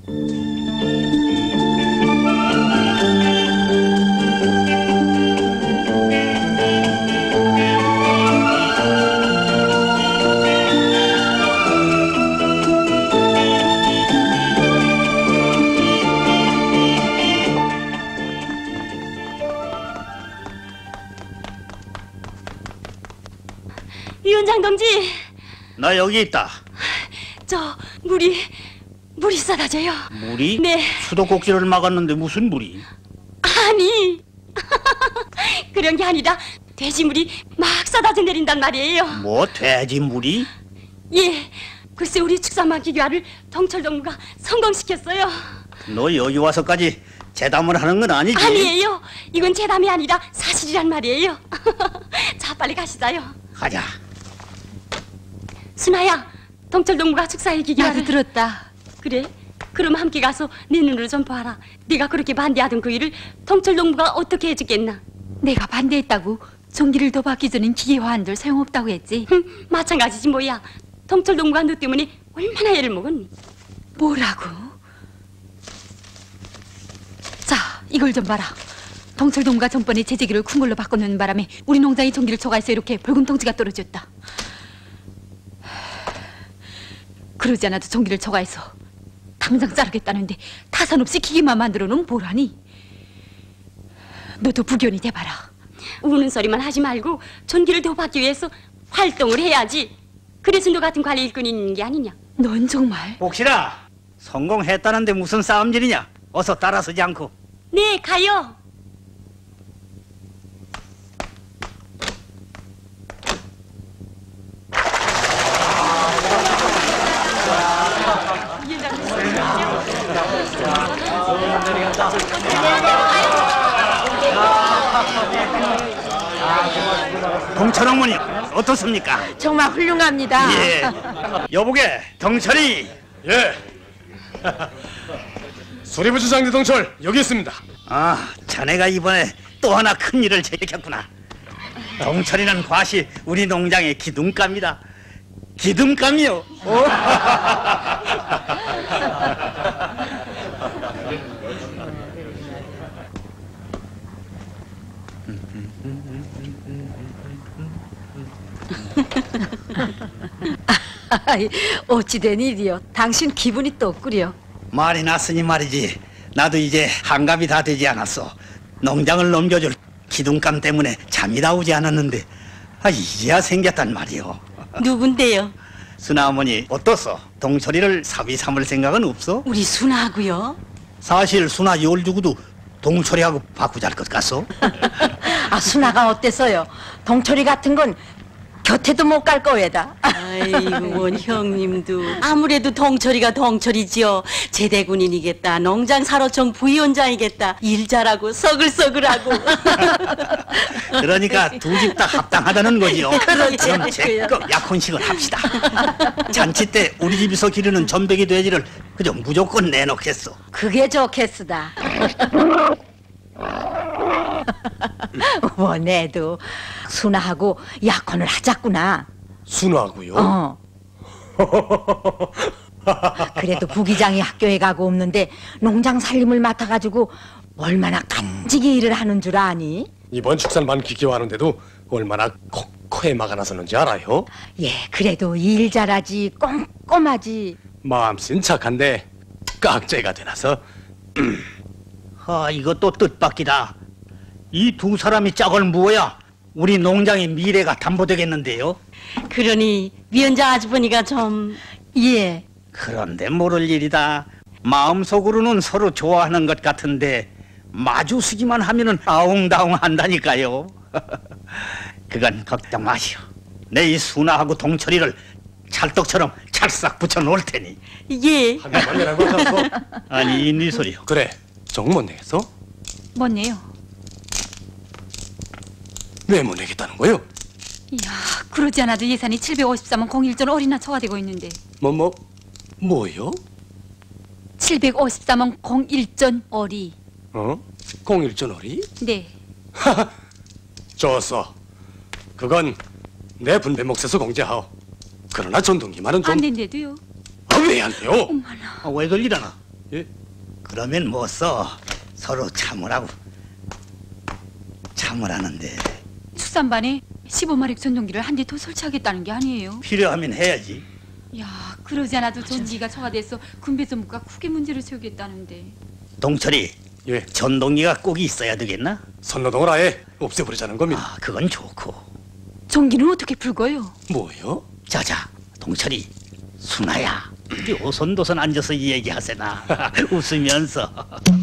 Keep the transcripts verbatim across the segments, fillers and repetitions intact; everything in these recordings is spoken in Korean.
위원장 동지. 나 여기 있다. 저 물이 물이 쏟아져요. 물이? 네. 수도꼭지를 막았는데 무슨 물이? 아니 그런 게 아니라 돼지물이 막 쏟아져 내린단 말이에요. 뭐 돼지물이? 예. 글쎄 우리 축산망기 교화를 동철동무가 성공시켰어요. 너 여기 와서까지 재담을 하는 건 아니지? 아니에요. 이건 재담이 아니라 사실이란 말이에요. 자 빨리 가시자요. 가자. 순아야, 동철동무가 축사의 기계를 나도 들었다. 그래? 그럼 함께 가서 내 눈으로 좀 봐라. 네가 그렇게 반대하던 그 일을 동철동무가 어떻게 해주겠나? 내가 반대했다고 전기를 더 받기 전엔 기계화한 줄 소용없다고 했지. 흠, 마찬가지지 뭐야. 동철동무가 너 때문에 얼마나 애를 먹었니? 뭐라고? 자, 이걸 좀 봐라. 동철동무가 전번에 제재기를 쿵걸로 바꿔놓는 바람에 우리 농장이 전기를 초과해서 이렇게 붉은 통지가 떨어졌다. 그러지 않아도 전기를 초과해서 당장 자르겠다는데 타산 없이 기계만 만들어놓으면 뭐라니? 너도 부견이 돼봐라. 우는 소리만 하지 말고 전기를 더 받기 위해서 활동을 해야지. 그래서 너 같은 관리 일꾼이 있는 게 아니냐? 넌 정말... 복실아, 성공했다는데 무슨 싸움질이냐? 어서 따라서지 않고. 네, 가요. 동철 어머니 어떻습니까? 정말 훌륭합니다. 예. 여보게 동철이. 예. 수리부주 장대 동철 여기 있습니다. 아, 자네가 이번에 또 하나 큰 일을 제기했구나. 동철이는 과시 우리 농장의 기둥감이다. 기둥감이요. 어찌된 일이요? 당신 기분이 또 꾸려. 말이 났으니 말이지. 나도 이제 한갑이 다 되지 않았어. 농장을 넘겨줄 기둥감 때문에 잠이 다 오지 않았는데 아, 이제야 생겼단 말이오. 누군데요? 순아 어머니 어떻소? 동철이를 사위 삼을 생각은 없어? 우리 순아하고요. 사실 순아 열주구도 동철이하고 바꾸자할 것 같소? 아, 순아가 어땠어요? 동철이 같은 건 곁에도 못 갈 거에다. 아이고 원 형님도 아무래도 동철이가 동철이지요. 제대군인이겠다. 농장 사로청 부위원장이겠다. 일 잘하고 서글서글하고. 그러니까 두 집 다 합당하다는 거지요. 그렇지. 그럼 제껏 약혼식을 합시다. 잔치 때 우리 집에서 기르는 전백이 돼지를 그저 무조건 내놓겠소. 그게 좋겠으다. 원애도 순아하고 약혼을 하자꾸나. 순아하고요? 어. 그래도 부기장이 학교에 가고 없는데 농장 살림을 맡아가지고 얼마나 간직히 일을 하는 줄 아니? 이번 축산반 기계화하는데도 얼마나 코에 막아 나섰는지 알아요? 예, 그래도 일 잘하지, 꼼꼼하지. 마음씨는 착한데 깍재가 되나서. 아, 이것도 뜻밖이다. 이 두 사람이 짝을 뭐야? 우리 농장의 미래가 담보되겠는데요. 그러니 위원장 아주버니가 좀... 예. 그런데 모를 일이다. 마음속으로는 서로 좋아하는 것 같은데 마주 쓰기만 하면은 아웅다웅 한다니까요. 그건 걱정 마시오. 내 이 순아하고 동철이를 찰떡처럼 찰싹 붙여 놓을 테니. 예. 한번 내라고 하소. 아니, 이 네 소리요. 그래, 정 못 내겠어? 뭐네요? 왜 못 내겠다는 거요? 이야, 그러지 않아도 예산이 칠백오십삼 원 공일 전 어리나 초과되고 있는데. 뭐, 뭐, 뭐요? 칠백오십삼 원 공일 전 어리. 어? 공일전 어리? 네. 하하, 좋았어. 그건 내 분배 몫에서 공제하오. 그러나 전동기만은 좀... 안 된대도요. 아, 왜 안 돼요? 아, 왜 그러려나? 예? 그러면 뭐 써? 서로 참으라고. 참으라는데 축산반에 십오 마력 전동기를 한 대 더 설치하겠다는 게 아니에요. 필요하면 해야지. 야, 그러지 않아도 전기가 저하돼서 군배 전부가 크게 문제를 세우겠다는데. 동철이, 예. 전동기가 꼭 있어야 되겠나? 선노동을 아예 없애버리자는 겁니다. 아, 그건 좋고. 전기는 어떻게 풀 거요? 뭐요? 자자, 동철이, 순아야, 우리 오손도손 앉아서 얘기하세나. 웃으면서.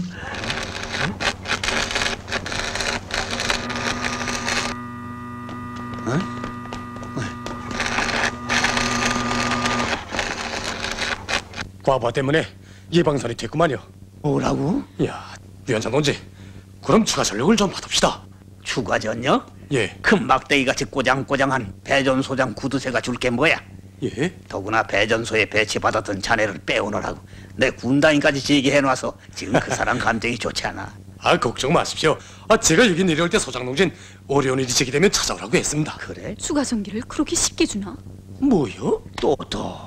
과부하 때문에 예방선이 됐구만요. 뭐라고? 야, 위원장 동지, 그럼 추가 전력을 좀 받읍시다. 추가 전력? 예. 큰 막대기같이 꼬장꼬장한 배전소장 구두쇠가 줄 게 뭐야? 예? 더구나 배전소에 배치받았던 자네를 빼오느라고 내 군단위까지 제기해놔서 지금 그 사람 감정이 좋지 않아. 아, 걱정 마십시오. 아, 제가 여기 내려올 때 소장 동진 어려운 일이 제기되면 찾아오라고 했습니다. 그래? 추가 전기를 그렇게 쉽게 주나? 뭐요? 또 또.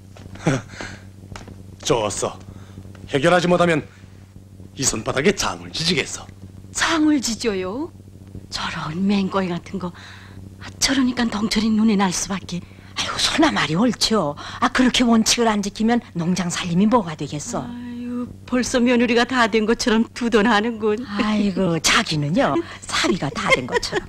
좋았어. 해결하지 못하면 이 손바닥에 장을 지지겠어. 장을 지져요? 저런 맹거이 같은 거. 아, 저러니까 덩철이 눈에 날 수밖에. 아이고 소나 말이 옳죠. 아 그렇게 원칙을 안 지키면 농장 살림이 뭐가 되겠어. 아유, 벌써 며느리가 다 된 것처럼 두돈하는군. 아이고 자기는요 사위가 다 된 것처럼.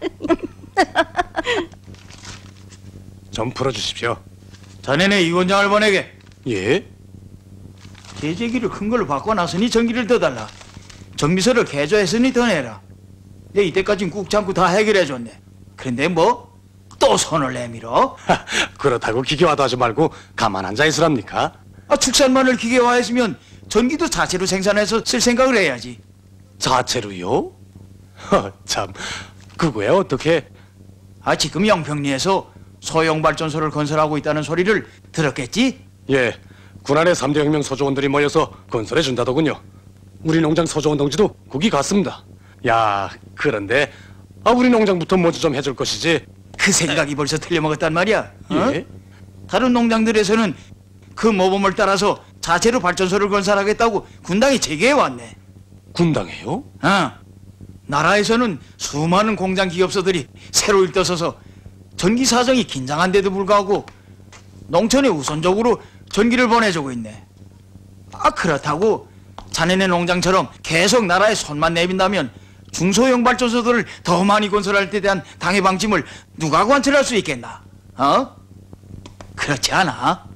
좀 풀어주십시오. 자네네 이 원장을 보내게. 예? 제재기를 큰 걸로 바꿔놨으니 전기를 더 달라. 정비서를 개조했으니 더 내라. 내 이때까진 꾹 참고 다 해결해줬네. 그런데 뭐? 또 손을 내밀어? 하, 그렇다고 기계화도 하지 말고 가만 앉아 있으랍니까? 아, 축산만을 기계화했으면 전기도 자체로 생산해서 쓸 생각을 해야지. 자체로요? 허, 참, 그거야 어떻게? 아, 지금 영평리에서 소형 발전소를 건설하고 있다는 소리를 들었겠지? 예, 군안의 삼대 혁명 소조원들이 모여서 건설해 준다더군요. 우리 농장 소조원 동지도 거기 갔습니다. 야, 그런데 아, 우리 농장부터 먼저 좀 해줄 것이지. 그 생각이 벌써 틀려먹었단 말이야. 어? 예? 다른 농장들에서는 그 모범을 따라서 자체로 발전소를 건설하겠다고 군당이 제기해왔네. 군당해요? 어. 나라에서는 수많은 공장 기업소들이 새로 일떠서서 전기 사정이 긴장한데도 불구하고 농촌에 우선적으로 전기를 보내주고 있네. 아, 그렇다고 자네네 농장처럼 계속 나라에 손만 내민다면 중소형 발전소들을 더 많이 건설할 때 대한 당의 방침을 누가 관철할 수 있겠나? 어? 그렇지 않아?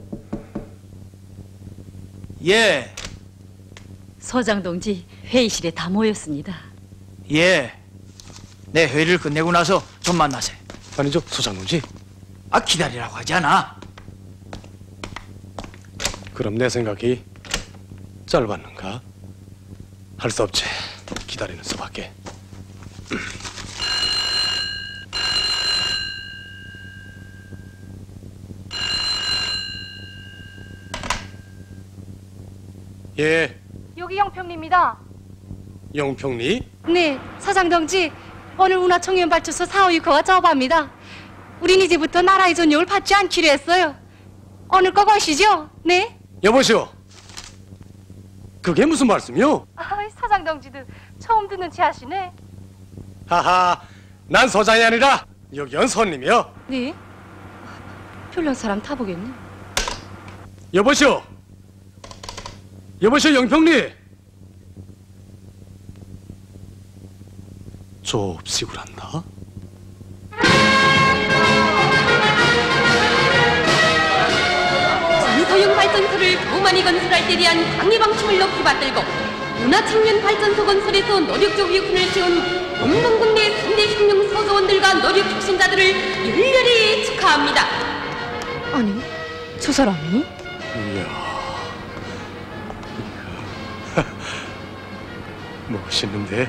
예, 서장 동지 회의실에 다 모였습니다. 예. 내 회의를 끝내고 나서 좀 만나세. 아니죠, 소장 동지. 아, 기다리라고 하지 않아? 그럼 내 생각이 짧았는가? 할 수 없지. 기다리는 수밖에. 예, 여기 영평리입니다. 영평리? 네, 사장 동지, 오늘 운하청년 발주소 사오육호가 접합니다. 우린 이제부터 나라의 전용을 받지 않기로 했어요. 오늘 거 것이죠? 네? 여보시오. 그게 무슨 말씀이요? 아, 사장 동지도 처음 듣는 체 하시네. 하하, 난 서장이 아니라 여기 온 손님이요. 네? 별난 사람 타보겠네. 여보시오. 여보시오, 영평리. 좁시구란다. 중소형 발전소를 더 많이 건설할 때 대한 당의 방침을 높이 받들고 문화청년 발전소 건설에서 노력적 위훈을 세운 온동군 내 삼대 혁명 소조원들과 노력 혁신자들을 열렬히 축하합니다. 아니, 저 사람이? 이야, 멋있는데.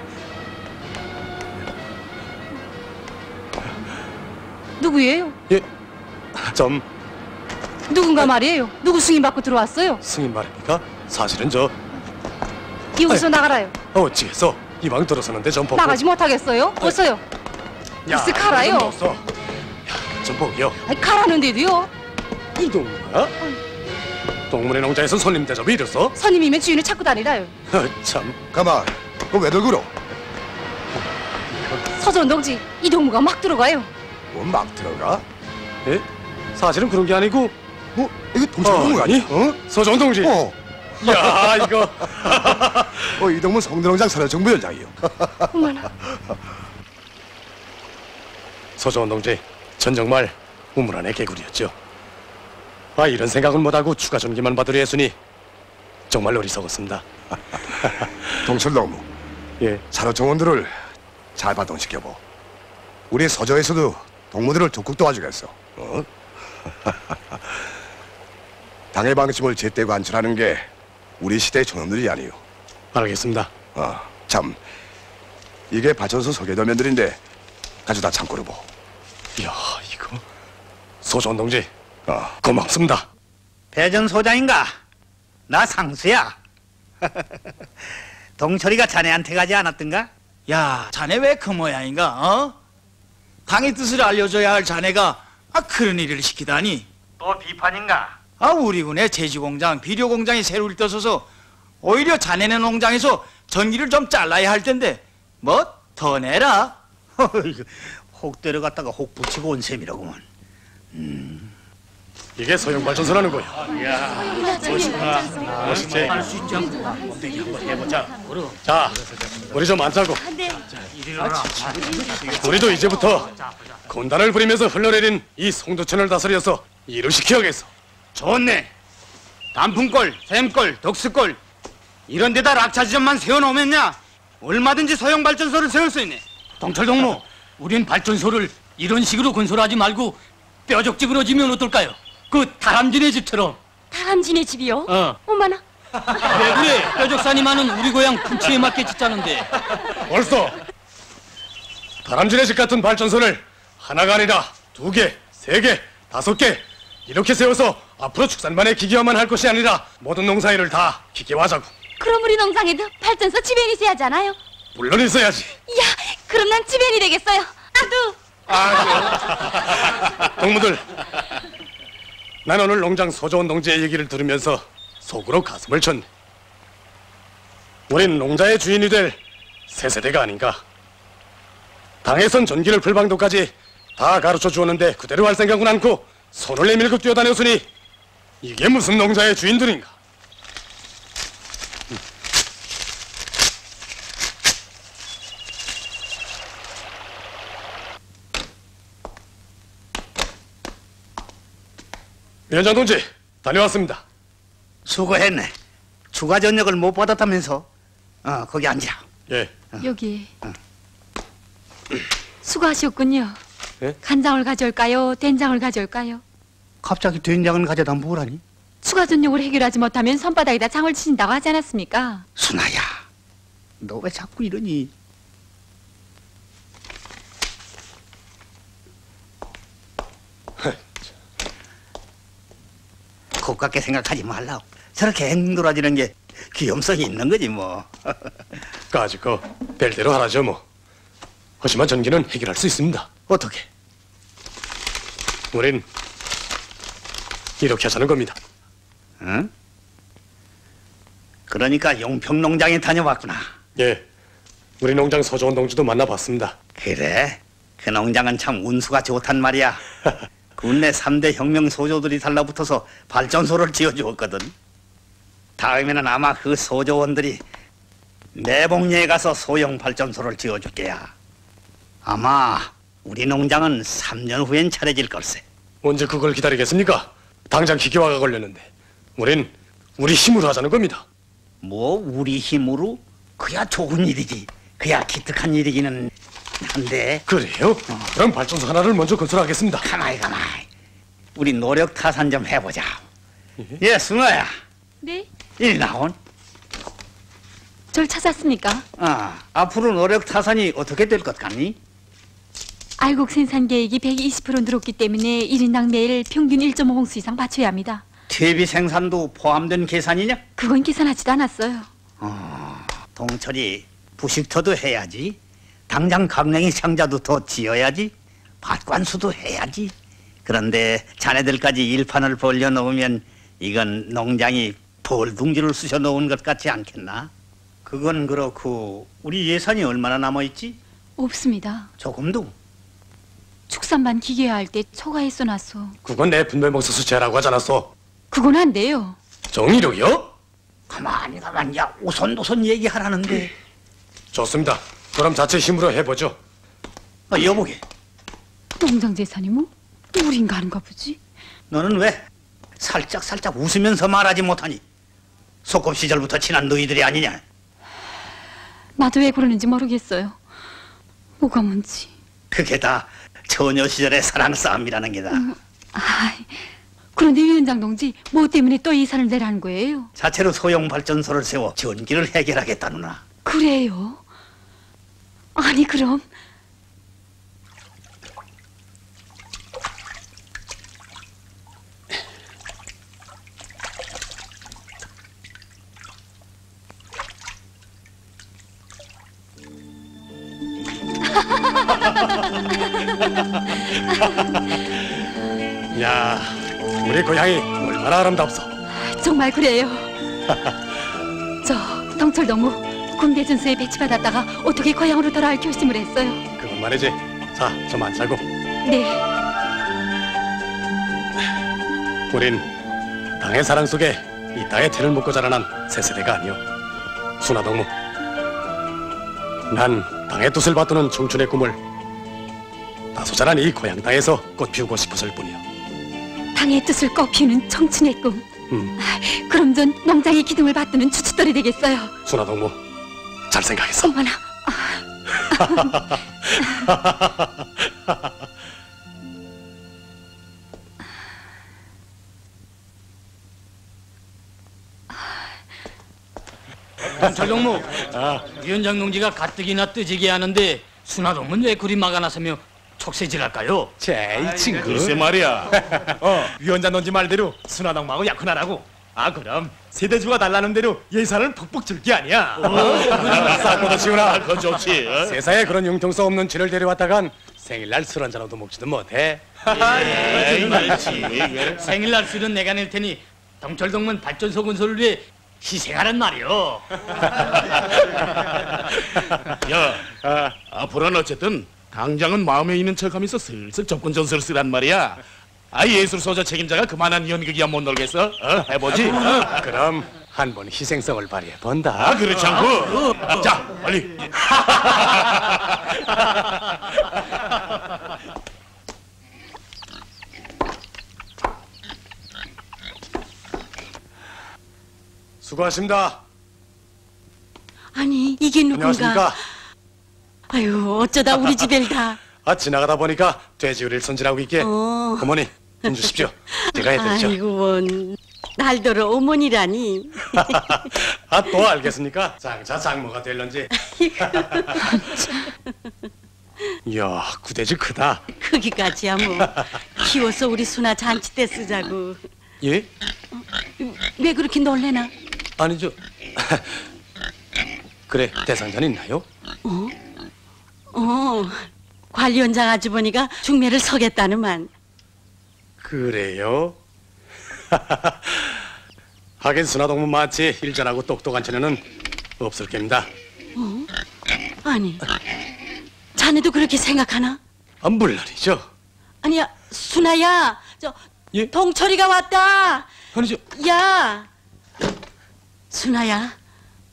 누구예요? 예, 좀 누군가 말이에요. 누구 승인 받고 들어왔어요? 승인 말입니까? 사실은 저 여기서 나가라요. 어찌해서 이 방 들어서는데 좀 보고. 나가지 못하겠어요? 어서요. 야, 글쎄, 가라요. 좀 넣었어. 야, 좀 보기요. 아니, 가라는데도요. 이동가? 동문의 농장에서 손님 대접이 이랬어? 선임이면 주인을 찾고 다니라요. 어, 참. 가만. 그럼 왜들 그러? 서전 동지, 이 동무가 막 들어가요. 뭐 막 들어가? 예? 사실은 그런 게 아니고. 뭐 이거 동창동무 어, 아니? 어? 서정 동지. 어. 야, 이거. 어 이동문 성대농장 산업정보위원장이요. 어머나. 서정원 동지, 전 정말 우물 안의 개구리였죠. 아, 이런 생각은 못하고 추가 전기만 받으려 했으니 정말 어리석었습니다. 동철동무. 예. 산업정원들을 잘 발동시켜보. 우리 서저에서도 동무들을 적극 도와주겠어. 어? 당의 방침을 제때 관철하는 게 우리 시대의 존엄들이 아니요. 알겠습니다. 어, 참 이게 발전소 소개도면들인데 가져다 창고로 보. 이야, 이거 서정원 동지, 어. 고맙습니다. 배전 소장인가? 나 상수야. 동철이가 자네한테 가지 않았던가? 야, 자네 왜 그 모양인가? 어? 당의 뜻을 알려줘야 할 자네가 아 그런 일을 시키다니. 또 비판인가? 아 우리 군의 제지공장, 비료공장이 새로 일떠서서 오히려 자네네 농장에서 전기를 좀 잘라야 할 텐데 뭐 더 내라. 혹 데려갔다가 혹 붙이고 온 셈이라구먼. 이게 소형 발전소라는 거야. 멋있구나. 멋있지? 할수 있지 않고 엉덩이 한번 해보자. 자, 우리 좀 앉자고. 우리도 이제부터 군단을 부리면서 흘러내린 이 송도천을 다스려서 일을 시켜야겠어. 좋네. 단풍골, 샘골, 덕수골 이런 데다 락차지점만 세워놓으면야 얼마든지 소형 발전소를 세울 수 있네. 동철 동무, 우린 발전소를 이런 식으로 건설하지 말고 뼈적집으로 지면 어떨까요? 그 다람쥐네 집처럼. 다람쥐네 집이요? 어. 어머나. 왜 그래? 뼈적산이 많은 우리 고향 풍치에 맞게 짓자는데. 벌써 다람쥐네 집 같은 발전소를 하나가 아니라 두 개, 세 개, 다섯 개 이렇게 세워서 앞으로 축산만에 기계화만 할 것이 아니라 모든 농사일을 다 기계화하자고. 그럼 우리 농장에도 발전소 지배인이 있어야잖아요. 물론 있어야지. 이야, 그럼 난 지배인이 되겠어요. 나도. 동무들, 난 오늘 농장 서정원 동지의 얘기를 들으면서 속으로 가슴을 쳤네. 우린 농자의 주인이 될 새 세대가 아닌가. 당에선 전기를 불방도까지 다 가르쳐 주었는데 그대로 할 생각은 않고 손을 내밀고 뛰어다녔으니 이게 무슨 농자의 주인들인가. 위원장 동지, 다녀왔습니다. 수고했네. 추가 전역을 못 받았다면서? 어, 거기 앉아. 예. 여기. 수고하셨군요. 예? 간장을 가져올까요? 된장을 가져올까요? 갑자기 된장을 가져다 뭐라니? 추가 전역을 해결하지 못하면 손바닥에다 장을 치신다고 하지 않았습니까? 순아야, 너 왜 자꾸 이러니? 고깝게 생각하지 말라고. 저렇게 행돌아지는 게 귀염성이 있는 거지 뭐. 까짓거 별대로 하라죠 뭐. 하지만 전기는 해결할 수 있습니다. 어떻게? 우린 이렇게 하자는 겁니다. 응? 그러니까 용평농장에 다녀왔구나. 예, 우리 농장 서정원 동지도 만나봤습니다. 그래? 그 농장은 참 운수가 좋단 말이야. 국내 삼 대 혁명 소조들이 달라붙어서 발전소를 지어주었거든. 다음에는 아마 그 소조원들이 내복리에 가서 소형 발전소를 지어줄 게야. 아마 우리 농장은 삼 년 후엔 차려질 걸세. 언제 그걸 기다리겠습니까? 당장 기계화가 걸렸는데 우린 우리 힘으로 하자는 겁니다. 뭐 우리 힘으로? 그야 좋은 일이지. 그야 기특한 일이기는 한데. 그래요? 어. 그럼 발전소 하나를 먼저 건설하겠습니다. 가만히 가만히. 우리 노력 타산 좀 해보자. 예, 예 승아야. 네? 일 나온. 절 찾았습니까? 아, 앞으로 노력 타산이 어떻게 될 것 같니? 알곡 생산 계획이 백이십 퍼센트 늘었기 때문에 일 인당 매일 평균 일 점 오 홍수 이상 받쳐야 합니다. 퇴비 생산도 포함된 계산이냐? 그건 계산하지도 않았어요. 어, 동철이 부식터도 해야지. 당장 강냉이 상자도 더 지어야지. 밭관수도 해야지. 그런데 자네들까지 일판을 벌려놓으면 이건 농장이 벌둥지를 쑤셔 놓은 것 같지 않겠나? 그건 그렇고 우리 예산이 얼마나 남아있지? 없습니다. 조금도? 축산만 기계화할 때 초과해 놨어. 그건 내 분별먹서수 제라고 하지 않았어? 그건 안 돼요. 정의력이요? 가만히 가만히 야 오손도손 얘기하라는데. 좋습니다. 그럼 자체 힘으로 해보죠. 아, 여보게. 농장 재산이 뭐 우린가 하는가 보지? 너는 왜 살짝 살짝 웃으면서 말하지 못하니? 소꿉 시절부터 친한 너희들이 아니냐? 나도 왜 그러는지 모르겠어요. 뭐가 뭔지. 그게 다 처녀 시절의 사랑 싸움이라는 게다. 음, 아, 그런데 위원장 동지 뭐 때문에 또 이사를 내라는 거예요? 자체로 소형 발전소를 세워 전기를 해결하겠다누나. 그래요? 아니 그럼 야, 우리 고향이 얼마나 아름답소. 정말 그래요. 저 동철동무 군대 전수에 배치받았다가 어떻게 고향으로 돌아갈 결심을 했어요. 그건 말이지. 자, 좀 앉자고. 네. 우린 당의 사랑 속에 이 땅의 태를 먹고 자라난 새 세대가 아니오. 순화동무, 난 당의 뜻을 받드는 청춘의 꿈을 다소 자란 이 고향 땅에서 꽃 피우고 싶었을 뿐이오. 당의 뜻을 꽃피우는 청춘의 꿈. 음. 아, 그럼 전 농장의 기둥을 받드는 추추돌이 되겠어요. 순화동무, 잘 생각했어. 어머나. 동철동무, 아. 위원장 농지가 가뜩이나 뜨지게 하는데 순화동문 왜 그리 막아 나서며 촉새질할까요? 제 이 친구 글쎄 말이야. 어, 위원장 논지 말대로 순화동무하고 약혼하라고. 아 그럼 세대주가 달라는 대로 예산을 푹푹 줄 게 아니야. 싹보다 지훈아, 그건 좋지. 어? 세상에 그런 융통성 없는 쥐를 데려왔다간 생일날 술 한잔도 먹지도 못해. 에이, 말지. 생일날 술은 내가 낼 테니 동철동문 발전소 건설을 위해 희생하란 말이오. 야, 아, 앞으로는 어쨌든 당장은 마음에 있는 척하면서 슬슬 접근 전술을 쓰란 말이야. 아, 예술소자 책임자가 그만한 연극이야 못 놀겠어? 어? 해보지. 어? 그럼 한번 희생성을 발휘해 본다. 아, 그렇지 않고. 어, 어. 자, 빨리. 수고하십니다. 아니 이게 누군가? 안녕하십니까? 아유 어쩌다 우리 집을 다. 아, 지나가다 보니까 돼지우리를 손질하고 있게. 어. 어머니, 좀 주십시오. 제가 해드리죠. 아이고 원 날더러 어머니라니. 아, 또 알겠습니까? 장차 장모가 될런지. 이야, 구돼지 크다. 크기까지야 뭐. 키워서 우리 순아 잔치 때 쓰자고. 예? 왜 그렇게 놀래나? 아니죠. 그래, 대상자는 있나요? 어? 어, 관리원장 아주버니가 중매를 서겠다는만. 그래요? 하긴 순화동무 마치 일전하고 똑똑한 처녀는 없을 겁니다. 어? 아니, 자네도 그렇게 생각하나? 아, 물론이죠. 아니야, 순아야, 저 예? 동철이가 왔다. 아니죠. 야, 순아야.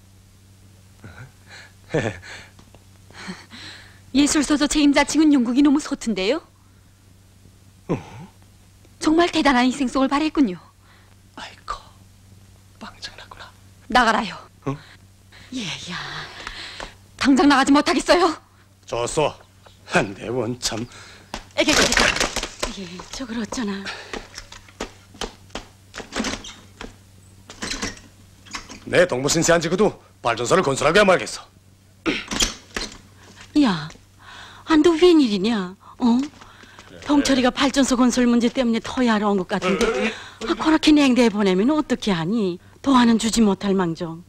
예술소조 책임자 칭은 용국이 너무 소튼데요? 어? 정말 대단한 희생성을 발했군요. 아이고, 빵장났구나. 나가라요. 어? 얘야. 당장 나가지 못하겠어요. 좋소. 한대 원참. 에게, 에게, 에게. 예, 저걸 어쩌나. 내 동부신세한 지구도 발전소를 건설하게 말겠어. 야, 아, 너 웬일이냐? 어? 동철이가 발전소 건설 문제 때문에 토야하러 온 것 같은데 아, 그렇게 냉대해 보내면 어떻게 하니? 도와는 주지 못할 망정.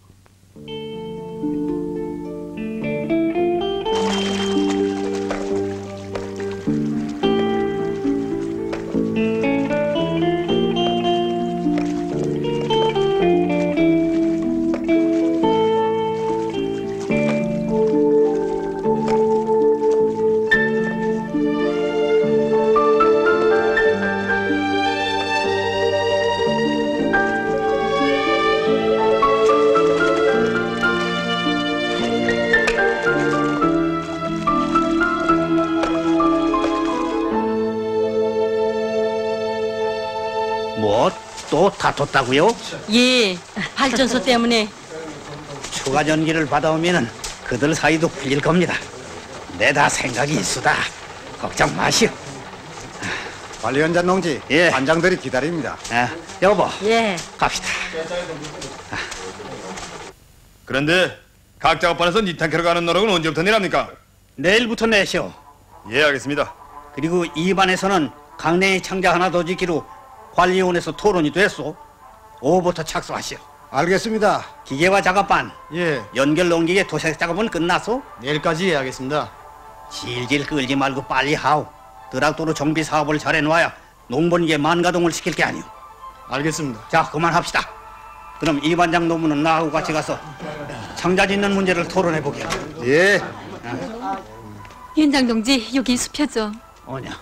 다퉜다고요? 예, 발전소 때문에. 추가 전기를 받아오면은 그들 사이도 풀릴 겁니다. 내 다 생각이 있수다. 걱정 마시오. 관리원장 농지, 예. 관장들이 기다립니다. 아, 여보, 예. 갑시다. 그런데 각 작업반에서 니탄캐로 가는 노력은 언제부터 내랍니까? 내일부터 내시오. 예, 알겠습니다. 그리고 이 반에서는 강냉이 창자 하나 더 짓기로 관리원에서 토론이 됐소. 오후부터 착수하시오. 알겠습니다. 기계와 작업반, 예, 연결 농기계 도색 작업은 끝났소? 내일까지 해야겠습니다. 질질 끌지 말고 빨리 하오. 드락도로 정비 사업을 잘 해놓아야 농번기에 만가동을 시킬 게 아니오. 알겠습니다. 자, 그만합시다. 그럼 이 반장 노무는 나하고 같이 가서 창자 짓는 문제를 토론해 보게. 예. 위원장 동지, 여기 숲혀죠. 뭐냐?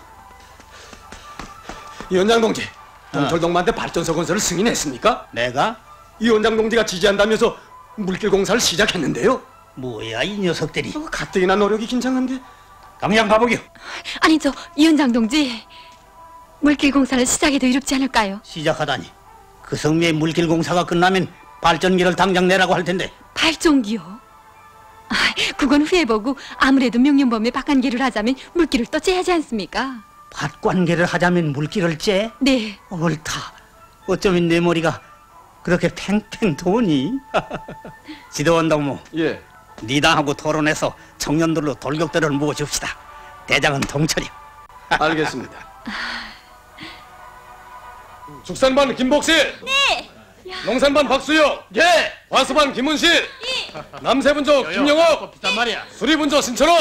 위원장 동지, 동철동만대 발전소 건설을 승인했습니까? 내가? 위원장 동지가 지지한다면서 물길 공사를 시작했는데요. 뭐야, 이 녀석들이. 어, 가뜩이나 노력이 긴장한데. 당장 가보기요. 아니, 저 위원장 동지, 물길 공사를 시작해도 이롭지 않을까요? 시작하다니. 그 성미의 물길 공사가 끝나면 발전기를 당장 내라고 할 텐데. 발전기요? 아, 그건 후회보고 아무래도 명륜범에 박관계를 하자면 물길을 또 째야지 않습니까? 밭관계를 하자면 물길을 째? 네. 옳다. 어쩌면 내 머리가 그렇게 팽팽 도니? 지도원 동무. 예. 니당하고 토론해서 청년들로 돌격들을 모아줍시다. 대장은 동철이. 알겠습니다. 축산반 김복실. 네. 농산반 박수영. 예. 화수반 김은실. 예. 남세분조 김영옥. 비단 말이야. 수리분조 신철호.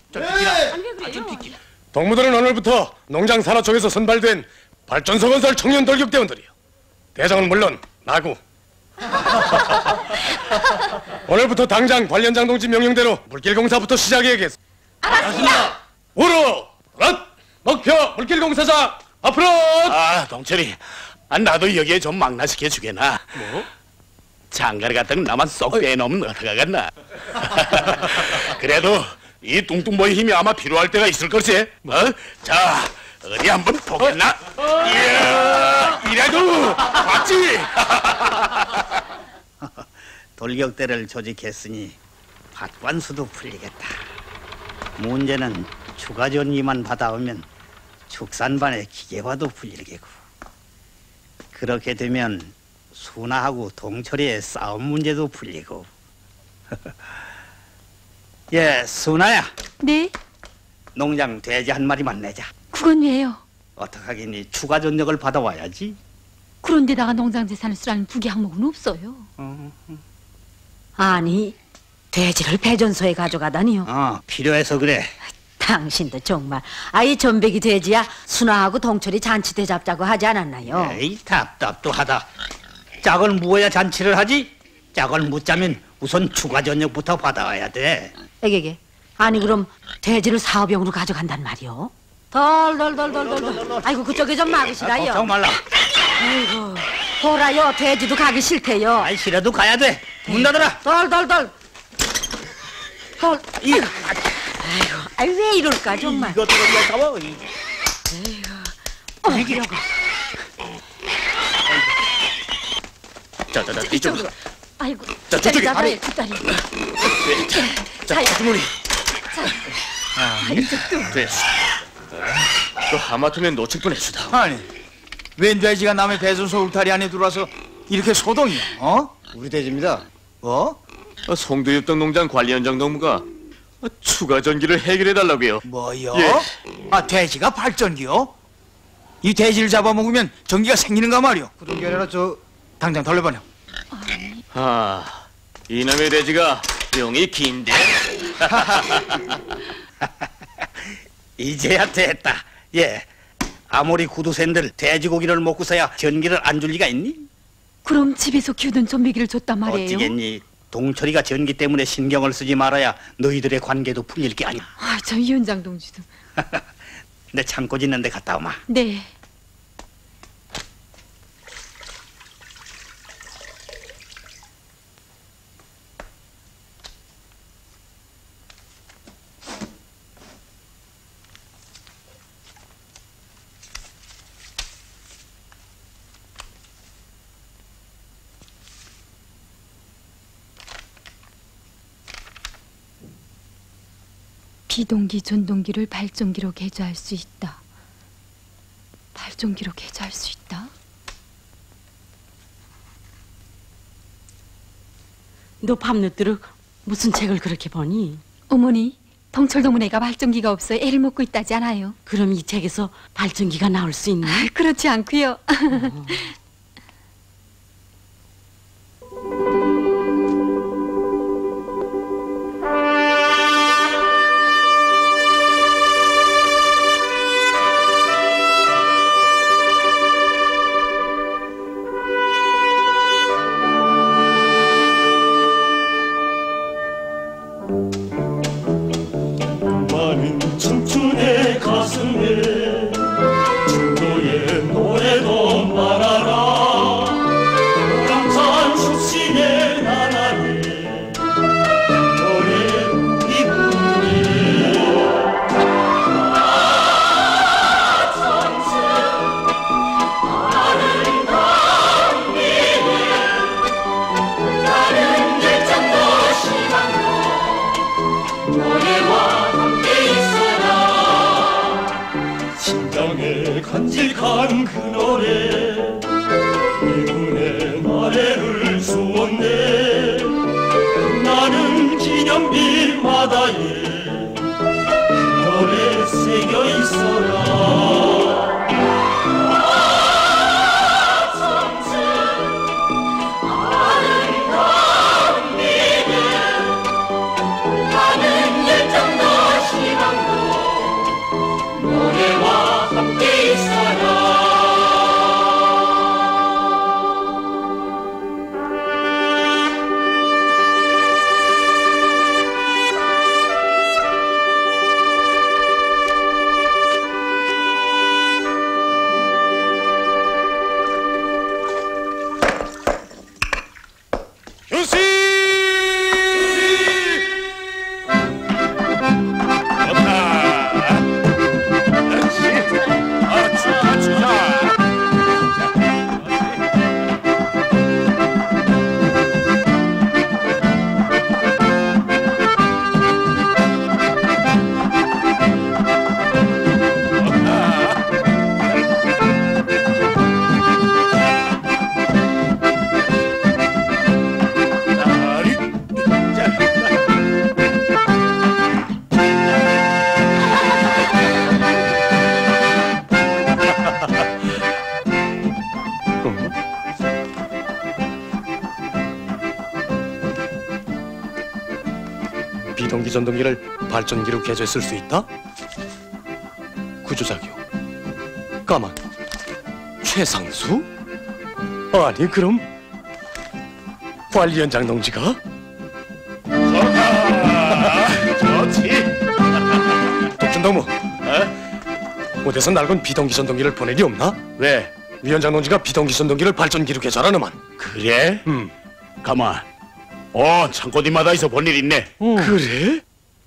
동무들은 오늘부터 농장 산하 쪽에서 선발된 발전소 건설 청년 돌격대원들이요. 대장은 물론 나고. 오늘부터 당장 관련장 동지 명령대로 물길 공사부터 시작해야겠어. 알았습니다. 우로 랏 목표 물길 공사장 앞으로. 아, 동철이. 아, 나도 여기에 좀 망라시켜 주게나. 뭐? 장가를 갖다가 나만 쏙 빼놓으면 어떡하겠나. 그래도 이 뚱뚱보의 힘이 아마 필요할 때가 있을 걸세. 뭐? 자, 어디 한번 보겠나? 이야, 이래도 봤지? 돌격대를 조직했으니 밭관수도 풀리겠다. 문제는 추가 전기만 받아오면 축산반의 기계화도 풀리겠고. 그렇게 되면 순아하고 동철이의 싸움 문제도 풀리고. 예, 순아야. 네? 농장 돼지 한 마리만 내자. 그건 왜요? 어떡하겠니? 추가 전력을 받아와야지. 그런데다가 농장 재산을 쓰라는 부기 항목은 없어요. 아니, 돼지를 배전소에 가져가다니요. 어, 필요해서 그래. 당신도 정말. 아이 전백이 돼지야 순아하고 동철이 잔치 대잡자고 하지 않았나요? 에이, 답답도 하다. 짝을 무어야 잔치를 하지? 짝을 묻자면 우선 추가 전력부터 받아와야 돼. 에게게. 아니 그럼 돼지를 사업용으로 가져간단 말이요? 덜덜덜덜덜덜. 아이고 그쪽에 좀 막으시라요. 걱정 말라. 아이고 보라요. 돼지도 가기 싫대요. 아이 싫어도 가야 돼. 문 닫아라. 덜덜덜. 덜. 이, 아이고. 아이 왜 이럴까 정말. 이것도 어디가 가워? 어, 이러고. 자, 자, 자, 이쪽으로. 아이고, 자, 저쪽에 다리, 아니. 뒷다리. 자, 주머니. 아, 이쪽도. 됐어. 또 하마터면 놓칠 뻔했수다. 아니, 웬 돼지가 남의 배전소 울타리 안에 들어와서 이렇게 소동이야? 어? 우리 돼지입니다. 뭐? 송도협동 농장 관리원장 동무가 추가 전기를 해결해 달라고요. 뭐요? 예. 아, 돼지가 발전기요? 이 돼지를 잡아먹으면 전기가 생기는가 말이오. 그런 게 아니라 저 당장 돌려보내. 아, 이놈의 돼지가 용이 긴데. 이제야 됐다. 예. 아무리 구두샌들 돼지고기를 먹고서야 전기를 안 줄 리가 있니? 그럼 집에서 키우던 전비기를 줬단 말이에요? 어찌겠니? 동철이가 전기 때문에 신경을 쓰지 말아야 너희들의 관계도 풀릴 게 아니야. 아, 저 위원장 동지도. 내 창고 짓는 데 갔다 오마. 네. 비동기, 전동기를 발전기로 개조할 수 있다. 발전기로 개조할 수 있다? 너 밤늦도록 무슨 책을 그렇게 보니? 어머니, 덩철동문회가 발전기가 없어 애를 먹고 있다지 않아요? 그럼 이 책에서 발전기가 나올 수 있니? 아, 그렇지 않고요. 어. 많은 청춘의 가슴에 중도의 노래도 말아라. 우렁찬 숲신의 나날에 노래 이 부르네. 아 청춘 아름다운 미래 나는 열정도 희망도 노래와 함께 있어라. 심장에 간직한 그 노래 미군의 나래를 주었네. 나는 기념비마다에 그 노래 새겨 있어라. 아 청춘 아름다운 미래 나는 열정도 희망도 노래와 함께 있어라. 유시! 비동기 전동기를 발전기로 개조했을 수 있다? 구조작용 까만 최상수? 아니 그럼 관리연장 동지가? 좋지. 독준동무 어디서 낡은 비동기 전동기를 보낼 리 없나? 왜? 위원장 동지가 비동기 전동기를 발전기로 개조하라는만. 그래? 음. 가만. 어, 창고뒤마다에서 본 일 있네. 그래?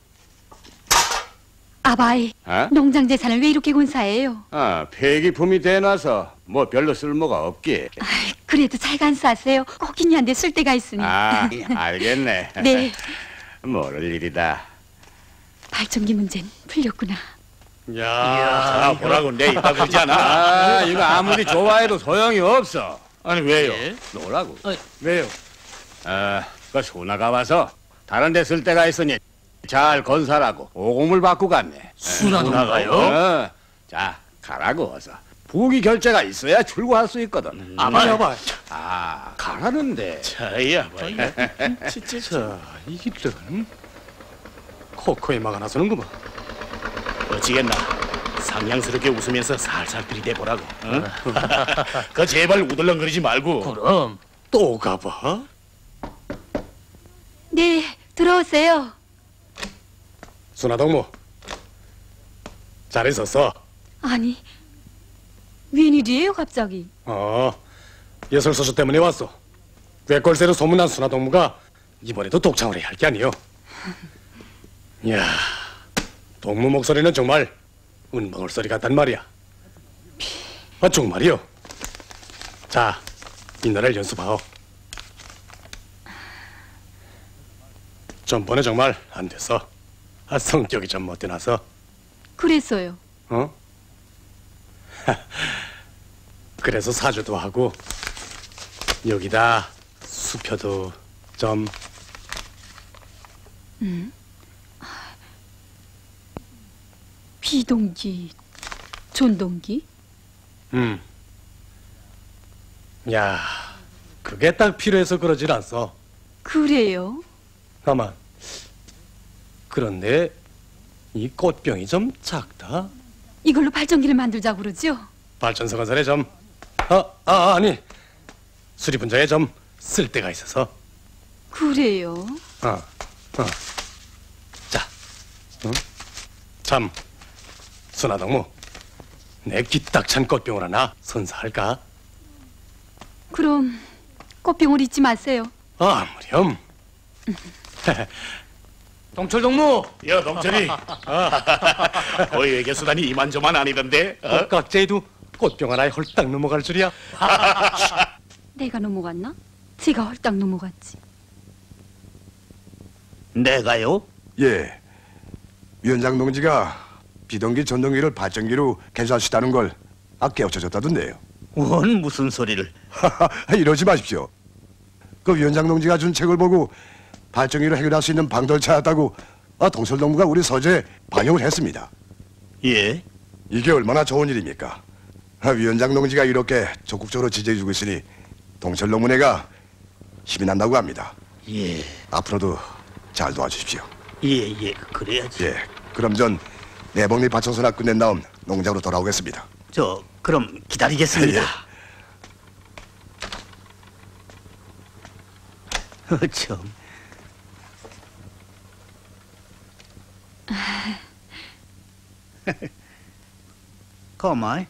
아바이, 어? 농장 재산을 왜 이렇게 군사해요? 아, 폐기품이 돼놔서 뭐 별로 쓸모가 없기. 그래도 잘 간수하세요. 꼭 기니한테 쓸 데가 있으니. 아, 알겠네. 네, 모를 일이다. 발전기 문제는 풀렸구나. 야, 자, 보라고 내 있다 그러지 않아? 아, 이거 아무리 좋아해도 소용이 없어. 아니 왜요? 노라고. 왜요? 아, 그 수나가 와서 다른 데 쓸 데가 있으니 잘 건설하고 오금을 받고 갔네. 수나가요? 어, 자, 가라고 어서. 부기 결제가 있어야 출고할 수 있거든. 아바이 아바이. 아, 가라는데. 자야, 진짜 자, 이런 코코에 막아나서는구만. 어찌겠나? 상냥스럽게 웃으면서 살살 들이대 보라고. 응? 그 제발 우들렁거리지 말고. 그럼 또 가봐. 네, 들어오세요. 순아동무 잘 있었어? 아니, 웬일이에요 갑자기? 어, 예술소주 때문에 왔어. 외골세로 소문난 순아동무가 이번에도 독창을 해야 할 게 아니요. 이야, 동무 목소리는 정말 은방울 소리 같단 말이야. 아, 정말이요. 자, 이 노래를 연습하오. 전번에 정말 안 됐어. 아, 성격이 좀 못되나서. 그랬어요. 어? 그래서 사주도 하고 여기다 수표도 좀. 음. 비동기, 존동기? 음. 야, 그게 딱 필요해서 그러질 않소. 그래요? 가만. 그런데 이 꽃병이 좀 작다. 이걸로 발전기를 만들자고 그러죠? 발전소 건설에 좀, 아, 아 아니 수리 분자에 좀 쓸데가 있어서. 그래요? 어, 어. 자, 응? 참, 순하동무, 내 기딱찬 꽃병을 하나 선사할까? 그럼 꽃병을 잊지 마세요. 아, 무렴. 동철동무! 야, 동철이. 거의 외계 수단이 이만저만 아니던데. 어? 꽃각제에도 꽃병 하나에 홀딱 넘어갈 줄이야. 내가 넘어갔나? 제가 헐딱 넘어갔지. 내가요? 예. 위원장 동지가 비동기 전동기를 발전기로 개조하시다는 걸 아 깨우쳐졌다던데요. 원 무슨 소리를? 이러지 마십시오. 그 위원장 동지가 준 책을 보고 발전기로 해결할 수 있는 방도를 찾았다고 아, 동설동무가 우리 서재에 반영을 했습니다. 예? 이게 얼마나 좋은 일입니까? 아, 위원장 동지가 이렇게 적극적으로 지지해주고 있으니 동설동무네가 힘이 난다고 합니다. 예. 앞으로도 잘 도와주십시오. 예, 예, 그래야지. 예. 그럼 전 내복리 발전소나 끝낸 다음 농장으로 돌아오겠습니다. 저 그럼 기다리겠습니다. 예. 어, 참. 가만.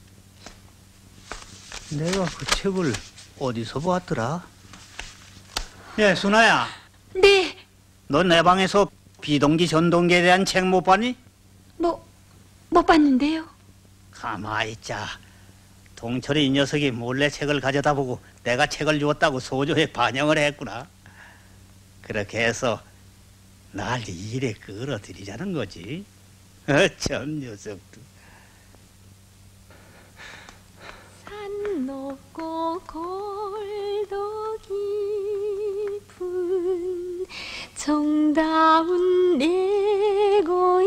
내가 그 책을 어디서 보았더라? 예, 순아야. 네. 너 내 방에서 비동기 전동기에 대한 책 못 봤니? 뭐, 못 봤는데요. 가만히 있자. 동철이 이 녀석이 몰래 책을 가져다 보고 내가 책을 주었다고 소조에 반영을 했구나. 그렇게 해서 날 이 일에 끌어들이자는 거지. 어쩜 녀석도. 산 높고 골도 깊은 정다운 내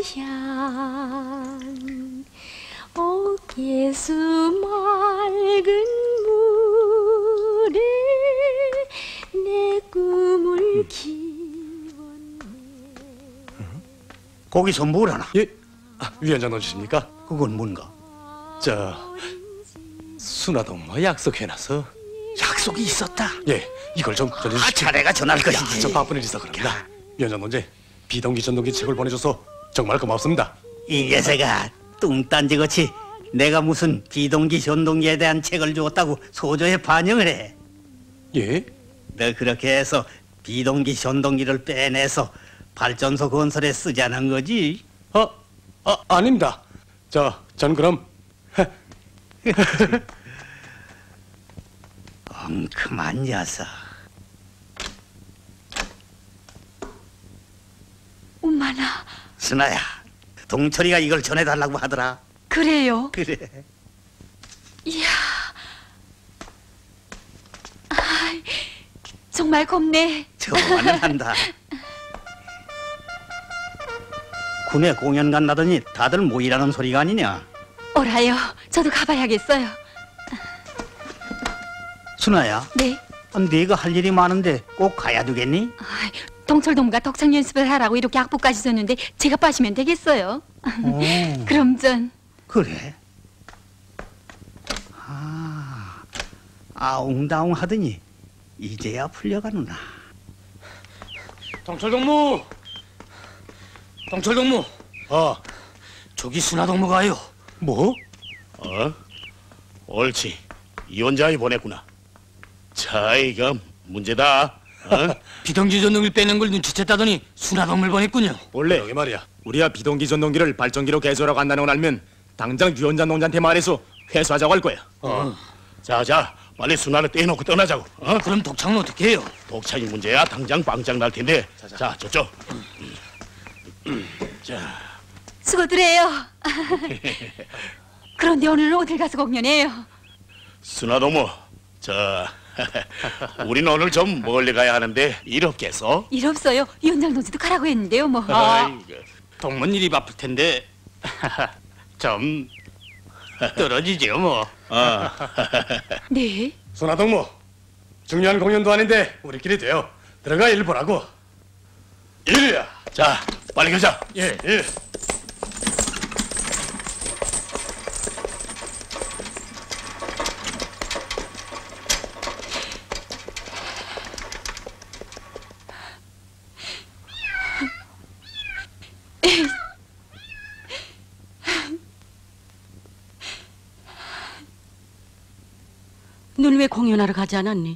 고향 옥계수 맑은 물에 내 꿈을 키웠네. 거기서 뭘 하나? 예, 아, 위원장 동지십니까? 그건 뭔가? 저 순하동무와 약속해놔서. 약속이 있었다? 예, 이걸 좀 전해주십시오. 아, 차례가 전할 것이지. 야, 저 바쁜 일이 있어 그럽니다. 위원장 동지, 비동기 전동기 책을 보내줘서 정말 고맙습니다. 이 녀석아, 뚱딴지같이 내가 무슨 비동기 전동기에 대한 책을 주었다고 소조에 반영을 해. 예? 너 그렇게 해서 비동기 전동기를 빼내서 발전소 건설에 쓰자는 거지? 어, 아, 아닙니다. 저, 전 그럼 엉큼한 녀석. 엄마나. 순아야, 동철이가 이걸 전해달라고 하더라. 그래요? 그래. 이야. 아이, 정말 겁네. 좋아는 한다. 군에 공연 간다더니 다들 모이라는 소리가 아니냐? 어라요. 저도 가봐야겠어요. 순아야. 네. 아, 네가 할 일이 많은데 꼭 가야 되겠니? 아이, 동철동무가 덕창 연습을 하라고 이렇게 악보까지 썼는데 제가 빠시면 되겠어요. 오. 그럼 전. 그래. 아, 아웅다웅 하더니 이제야 풀려가누나. 동철동무! 동철동무! 어, 저기 순하동무가요. 뭐? 어? 옳지. 이원장이 보냈구나. 자, 이거 문제다. 어? 비동기 전동기를 빼는 걸 눈치챘다더니 순하동무를 보냈군요. 원래 여기 말이야. 우리가 비동기 전동기를 발전기로 개조하라고 한다는 걸 알면 당장 위원장 농장한테 말해서 회수하자고 할 거야. 어. 자, 자, 빨리 순환을 떼놓고 떠나자고. 어? 그럼 독창은 어떻게 해요? 독창이 문제야. 당장 빵장 날 텐데. 자, 자. 자 저쪽. 자. 수고들 해요. 그런데 오늘은 어딜 가서 공연해요? 순화동무, 저 우린 오늘 좀 멀리 가야 하는데 일 없겠어? 일 없어요. 위원장 동지도 가라고 했는데요, 뭐. 아, 동문 일이 바쁠 텐데 좀 떨어지죠, 뭐. 아. 네. 순화동무, 중요한 공연도 아닌데 우리끼리 돼요. 들어가 일 보라고. 일이야. 자, 빨리 가자. 예, 일. 넌 왜 공연하러 가지 않았니?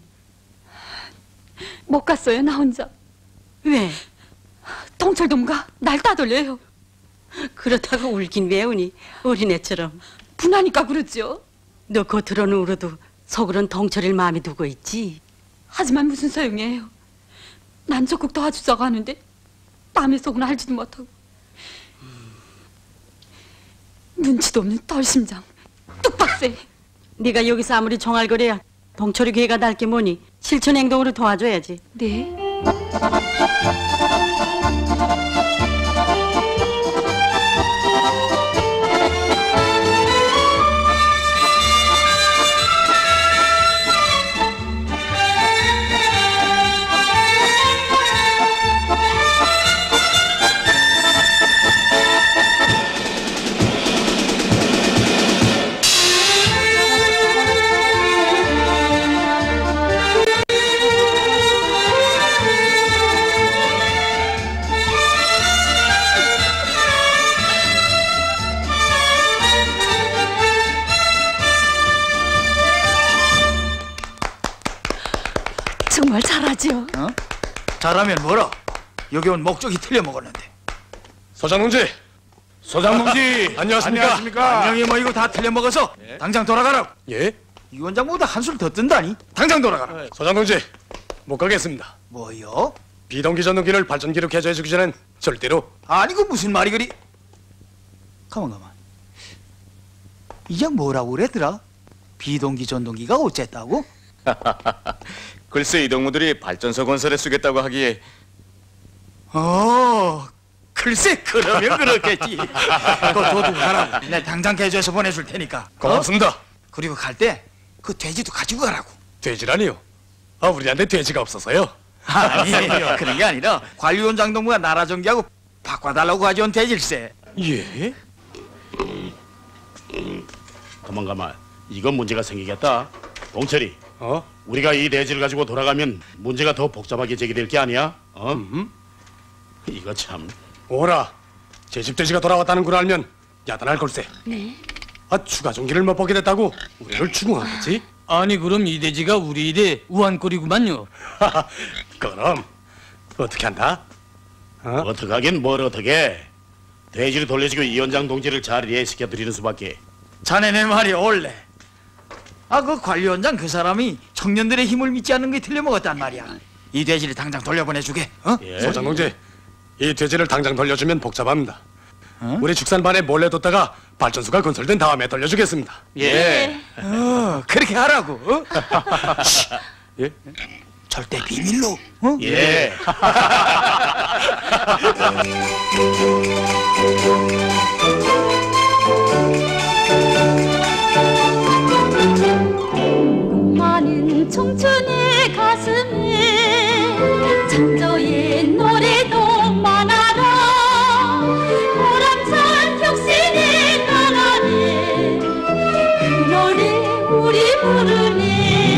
못 갔어요, 나 혼자. 왜? 동철동가 날 따돌려요. 그렇다고 울긴 왜 우니? 어린애처럼. 분하니까 그러죠. 너 겉으로는 울어도 속으로는 동철이를 마음에 두고 있지. 하지만 무슨 소용이에요. 난 적극 도와주자고 하는데 남의 속은 알지도 못하고. 눈치도 없는 덜심장 뚝박새. 네가 여기서 아무리 정알거려야 동철이 괴가 날 게 뭐니? 실천 행동으로 도와줘야지. 네. 정말 잘하죠. 어? 잘하면 뭐라? 여기 온 목적이 틀려먹었는데. 소장농지. 소장농지. 안녕하십니까? 안녕하십니까? 안녕히 모이고 다 틀려먹어서 예? 당장 돌아가라고. 예? 이 원장보다 한술 더 뜬다니. 당장 돌아가라. 소장농지, 못 가겠습니다. 뭐요? 비동기 전동기를 발전기로 개조해주기 전엔 절대로. 아니 그 무슨 말이 그리? 가만 가만. 이장 뭐라고 그랬더라? 비동기 전동기가 어쨌다고? 글쎄 이 동무들이 발전소 건설에 쓰겠다고 하기에 어, 글쎄 그러면 그렇겠지. 그거 둬두고 가라고. 내가 당장 개조해서 보내줄 테니까. 고맙습니다. 어? 그리고 갈 때 그 돼지도 가지고 가라고. 돼지라니요? 아, 우리한테 돼지가 없어서요. 아니 그런 게 아니라 관리원장 동무가 나라 정기하고 바꿔달라고 가져온 돼질세. 예? 가만 가만. 이건 문제가 생기겠다. 동철이. 어? 우리가 이 돼지를 가지고 돌아가면 문제가 더 복잡하게 제기될 게 아니야? 어? 음? 이거 참. 오라. 제 집 돼지가 돌아왔다는 걸 알면 야단할 걸세. 네. 아, 추가 종기를 못 보게 됐다고 우리를 추궁하겠지? 아니 그럼 이 돼지가 우리 일에 우한꼴이구만요. 그럼 어떻게 한다? 어? 어떻게 하긴 뭘 어떻게. 돼지를 돌려주고 이 원장 동지를 잘 이해시켜 드리는 수밖에. 자네네 말이 옳네. 아, 그 관리원장 그 사람이 청년들의 힘을 믿지 않는 게 틀려먹었단 말이야. 이 돼지를 당장 돌려보내주게. 어? 예? 소장농지, 이 돼지를 당장 돌려주면 복잡합니다. 어? 우리 축산반에 몰래 뒀다가 발전소가 건설된 다음에 돌려주겠습니다. 예. 어, 그렇게 하라고. 어? 예? 절대 비밀로. 어? 예. 많은 청춘의 가슴에 창조의 노래도 많아라. 보람찬 혁신의 나라네. 그 노래 우리 부르네.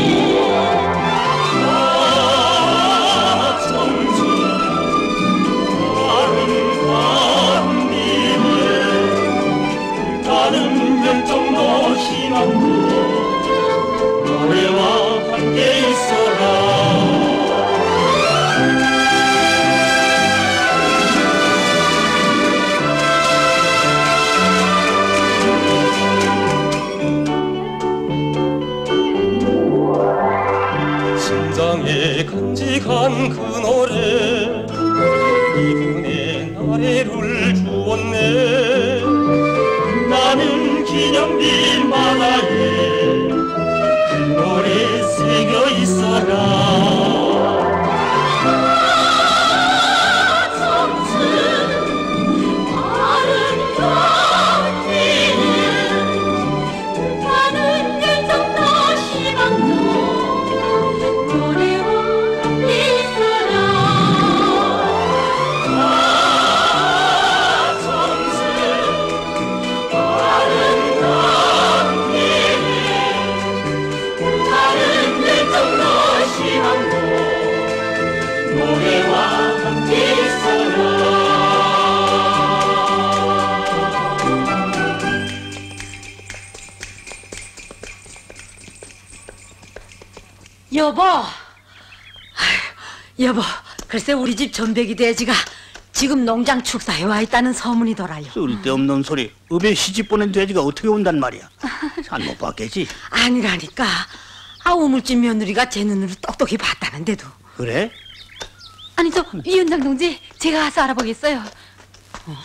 아, 청춘 아름다운 님을 나는 열정도 희망도 노래와 함께 있어라. 심장에 간직한 그 노래 이분의 날 아래를 주었네. 나는 기념빈 바다에 그 노래 새겨 있어라. 여보, 아휴, 여보, 글쎄 우리 집 전배기 돼지가 지금 농장 축사에 와 있다는 소문이더라요. 쓸데없는 소리. 읍에 시집 보낸 돼지가 어떻게 온단 말이야? 산 못 봤겠지? 아니라니까. 아, 우물집 며느리가 제 눈으로 똑똑히 봤다는데도. 그래? 아니 저 위원장 동지 제가 가서 알아보겠어요. 어.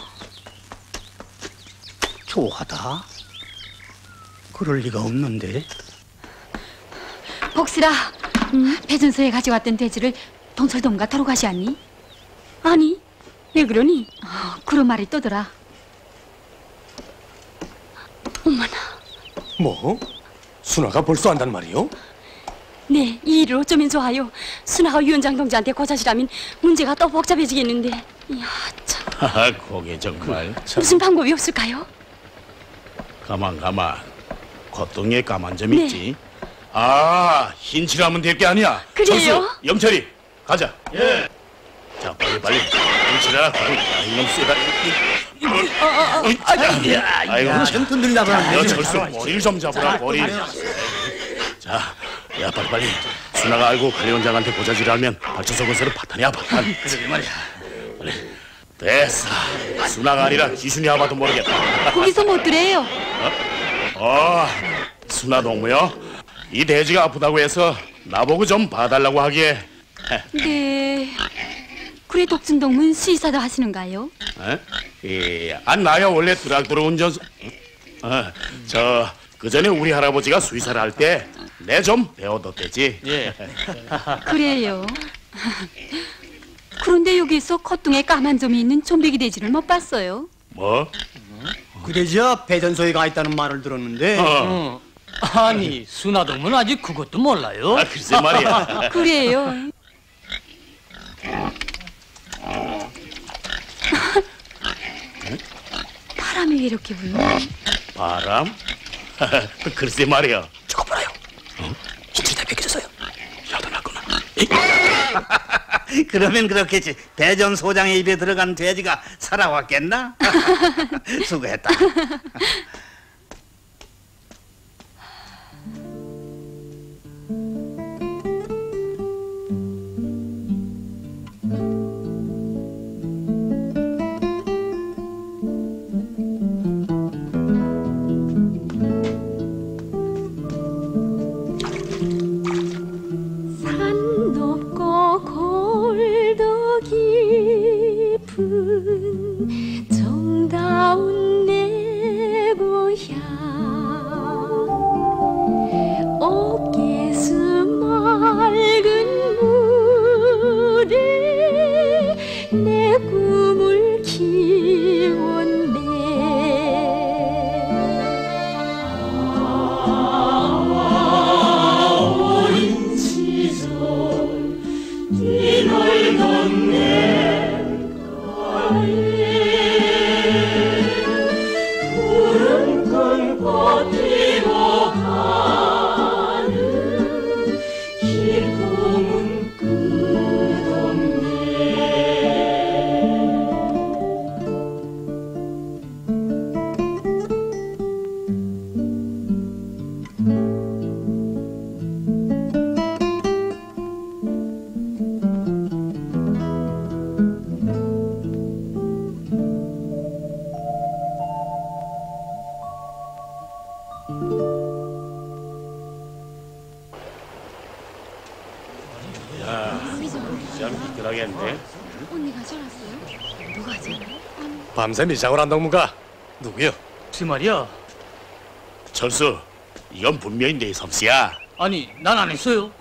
좋아하다. 그럴 리가 없는데. 복실아, 음, 배준소에 가져왔던 돼지를 동철동가 타러 가시 않니? 아니, 왜 그러니? 어, 그런 말이 떠더라. 어머나. 뭐? 순아가 벌써 안단 말이요? 네, 이 일을 어쩌면 좋아요. 순아가 위원장 동지한테 고자질하면 문제가 더 복잡해지겠는데. 이야, 참. 하하, 그게 정말 참. 무슨 방법이 없을까요? 가만 가만. 겉동에 까만 점 네. 있지? 아, 흰칠하면 될 게 아니야. 그래요? 철수, 영철이, 가자. 예. 자, 빨리 빨리. 흰칠하라. 아, 이놈 쎄다. 아이고, 젠틀들 나가는 야, 철수, 머리를 좀 잡으라, 머리. 자, 야, 빨리 빨리. 순아가 알고 관리 원장한테 고자질하면 발전소 건설은 파탄이야, 파탄. 그러게 말이야. 빨리. 됐어. 순아가 아니라 기순이 아봐도 모르겠다. 거기서 못 들어요. 어? 어, 순아 동무요. 이 돼지가 아프다고 해서 나보고 좀 봐달라고 하기에. 네. 그래 독순동문 수의사도 하시는가요? 어? 예, 안 나요. 원래 트랙터로 운전수. 어, 저 그전에 우리 할아버지가 수의사를 할 때 내 좀 배워뒀댔지. 예. 그래요. 그런데 여기서 겉둥에 까만 점이 있는 좀비기 돼지를 못 봤어요. 뭐? 그 돼지야 배전소에 가 있다는 말을 들었는데. 어. 아니 순아동은 아직 그것도 몰라요. 아, 글쎄 말이야. 그래요. 바람이 왜 이렇게 부나? 바람? 글쎄 말이야. 저거 보라요. 어? 힌트를 다 뺏겨졌어요. 야도 났구나. 그러면 그렇겠지. 대전 소장의 입에 들어간 돼지가 살아왔겠나? 수고했다. 산 높고 골도 깊은 정다운 내 고향 옥계수 맑은 물에 내 꿈을 키웠네. 어린 시절 뛰놀던 내 가에 푸른 꿈꽃 피고 가는 길 꿈은 끝없네. 야, 참 미끈하겠네. 언니가 전화했어요? 누가 전화? 밤새 미장을 한 동무가 누구요? 그 말이야. 철수, 이건 분명히 내 솜씨야. 아니, 난 안 했어요.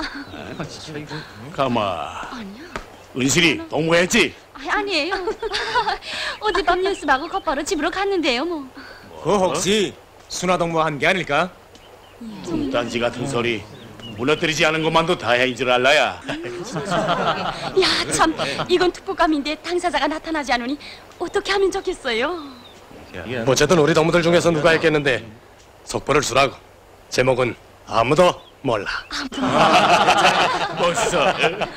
가마. 아니야. 은실이 동무했지? 아, 아니에요. 어젯밤 연습하고 곧바로 집으로 갔는데요, 뭐. 그 혹시 순화동무 한 게 아닐까? 뚱딴지 같은 소리. 무너뜨리지 않은 것만도 다행인 줄 알라야. 야, 참, 이건 특보감인데 당사자가 나타나지 않으니 어떻게 하면 좋겠어요? 어쨌든 우리 동무들 중에서 누가 했겠는데 속보를 주라고. 제목은 아무도 몰라. 멋있어.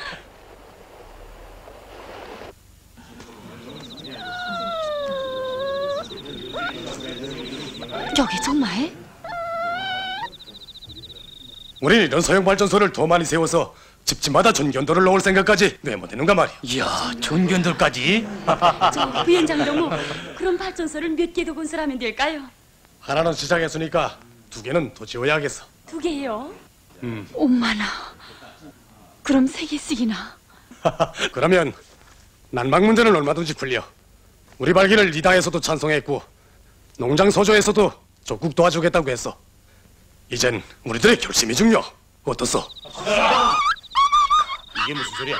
여기 정말? 우린 이런 소형 발전소를 더 많이 세워서 집집마다 전견도를 놓을 생각까지 내모되는가 말이야. 이야, 전견도까지? 저 부위원장도 뭐 그런 발전소를 몇 개 더 건설하면 될까요? 하나는 시작했으니까 두 개는 더 지어야겠어. 두 개요? 음. 엄마나. 그럼 세 개씩이나. 그러면 난방 문제는 얼마든지 풀려. 우리 발기를 리다에서도 찬성했고 농장 소조에서도 적극 도와주겠다고 했어. 이젠 우리들의 결심이 중요. 어떻소? 이게 무슨 소리야?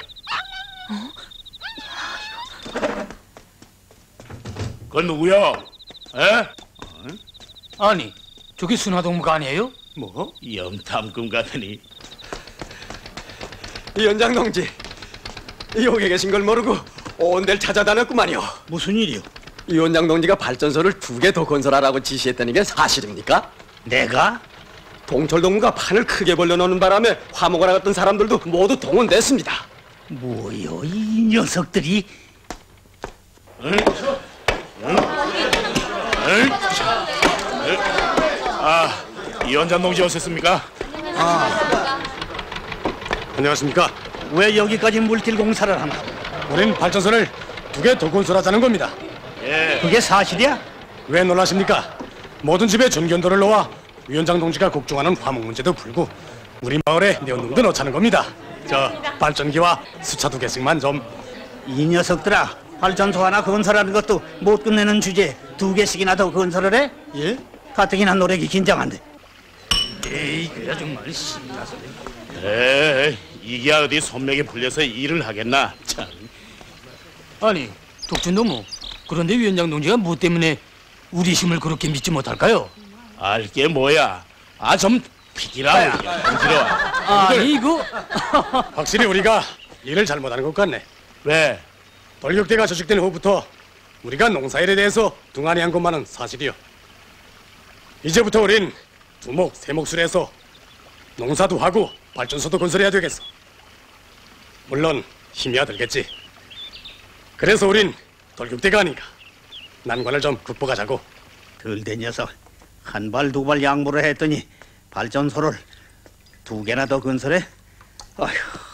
그건 누구야? 에? 아니, 저게 순화동무가 아니에요? 뭐? 염탐꾼 같으니. 위원장 동지, 여기 계신 걸 모르고 온 데를 찾아다녔구만요. 무슨 일이요? 위원장 동지가 발전소를 두 개 더 건설하라고 지시했다는 게 사실입니까? 내가? 동철동무가 판을 크게 벌려놓는 바람에 화목을 하갔던 사람들도 모두 동원됐습니다. 뭐요, 이 녀석들이? 응? 응? 응? 아, 위원장 동지 오셨습니까? 아, 안녕하십니까? 왜 여기까지 물길 공사를 하나? 우린 발전소를 두 개 더 건설하자는 겁니다. 예. 그게 사실이야? 왜 놀라십니까? 모든 집에 전견도를 놓아 위원장 동지가 걱정하는 화목 문제도 풀고 우리 마을에 내연동도 넣자는 겁니다. 저 발전기와 수차 두 개씩만 좀. 이 녀석들아, 발전소 하나 건설하는 것도 못 끝내는 주제에 두 개씩이나 더 건설을 해? 예? 가뜩이나 노력이 긴장한데. 에이, 그야 정말 신나서. 에이, 이게 어디 손맥이 풀려서 일을 하겠나? 참. 아니, 독준동무. 그런데 위원장 동지가 뭐 때문에 우리 힘을 그렇게 믿지 못할까요? 알게 뭐야? 아, 좀 비키라. 동지러. 아니, 이거 확실히 우리가 일을 잘못하는 것 같네. 왜? 돌격대가 조직된 후부터 우리가 농사일에 대해서 둥하니 한 것만은 사실이요. 이제부터 우린 두목, 세목술 해서 농사도 하고 발전소도 건설해야 되겠어. 물론 힘이야 들겠지. 그래서 우린 돌격대가 아닌가. 난관을 좀 극복하자고. 들대 녀석, 한 발 두 발 양보를 했더니 발전소를 두 개나 더 건설해? 아휴,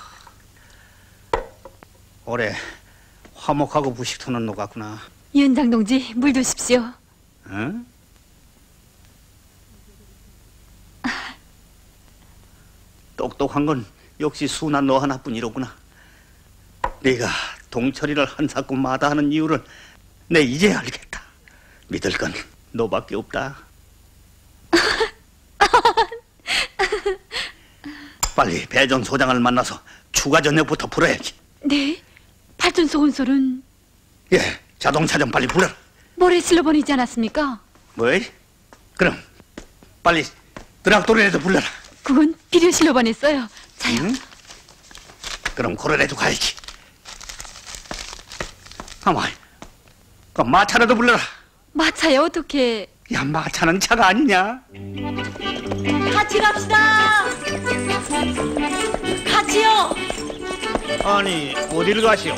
올해 화목하고 부식토는 녹았구나. 위원장 동지, 물 드십시오. 응? 똑똑한 건 역시 순한 너 하나뿐이로구나. 네가 동철이를 한사건마다 하는 이유를 내 이제 알겠다. 믿을 건 너밖에 없다. 빨리 배전 소장을 만나서 추가 전역부터 풀어야지. 네? 발전소 건설은 예, 자동차 좀 빨리 불러라. 모래 실러버리지 않았습니까? 뭐이? 그럼 빨리 드락도르라도 불러라. 그건 비료 실러버렸어요. 자요. 응? 그럼 고래라도 가야지. 아마, 그 마차라도 불러라. 마차요, 어떻게? 야, 마차는 차가 아니냐? 같이 갑시다. 같이요. 아니, 어디를 가시오?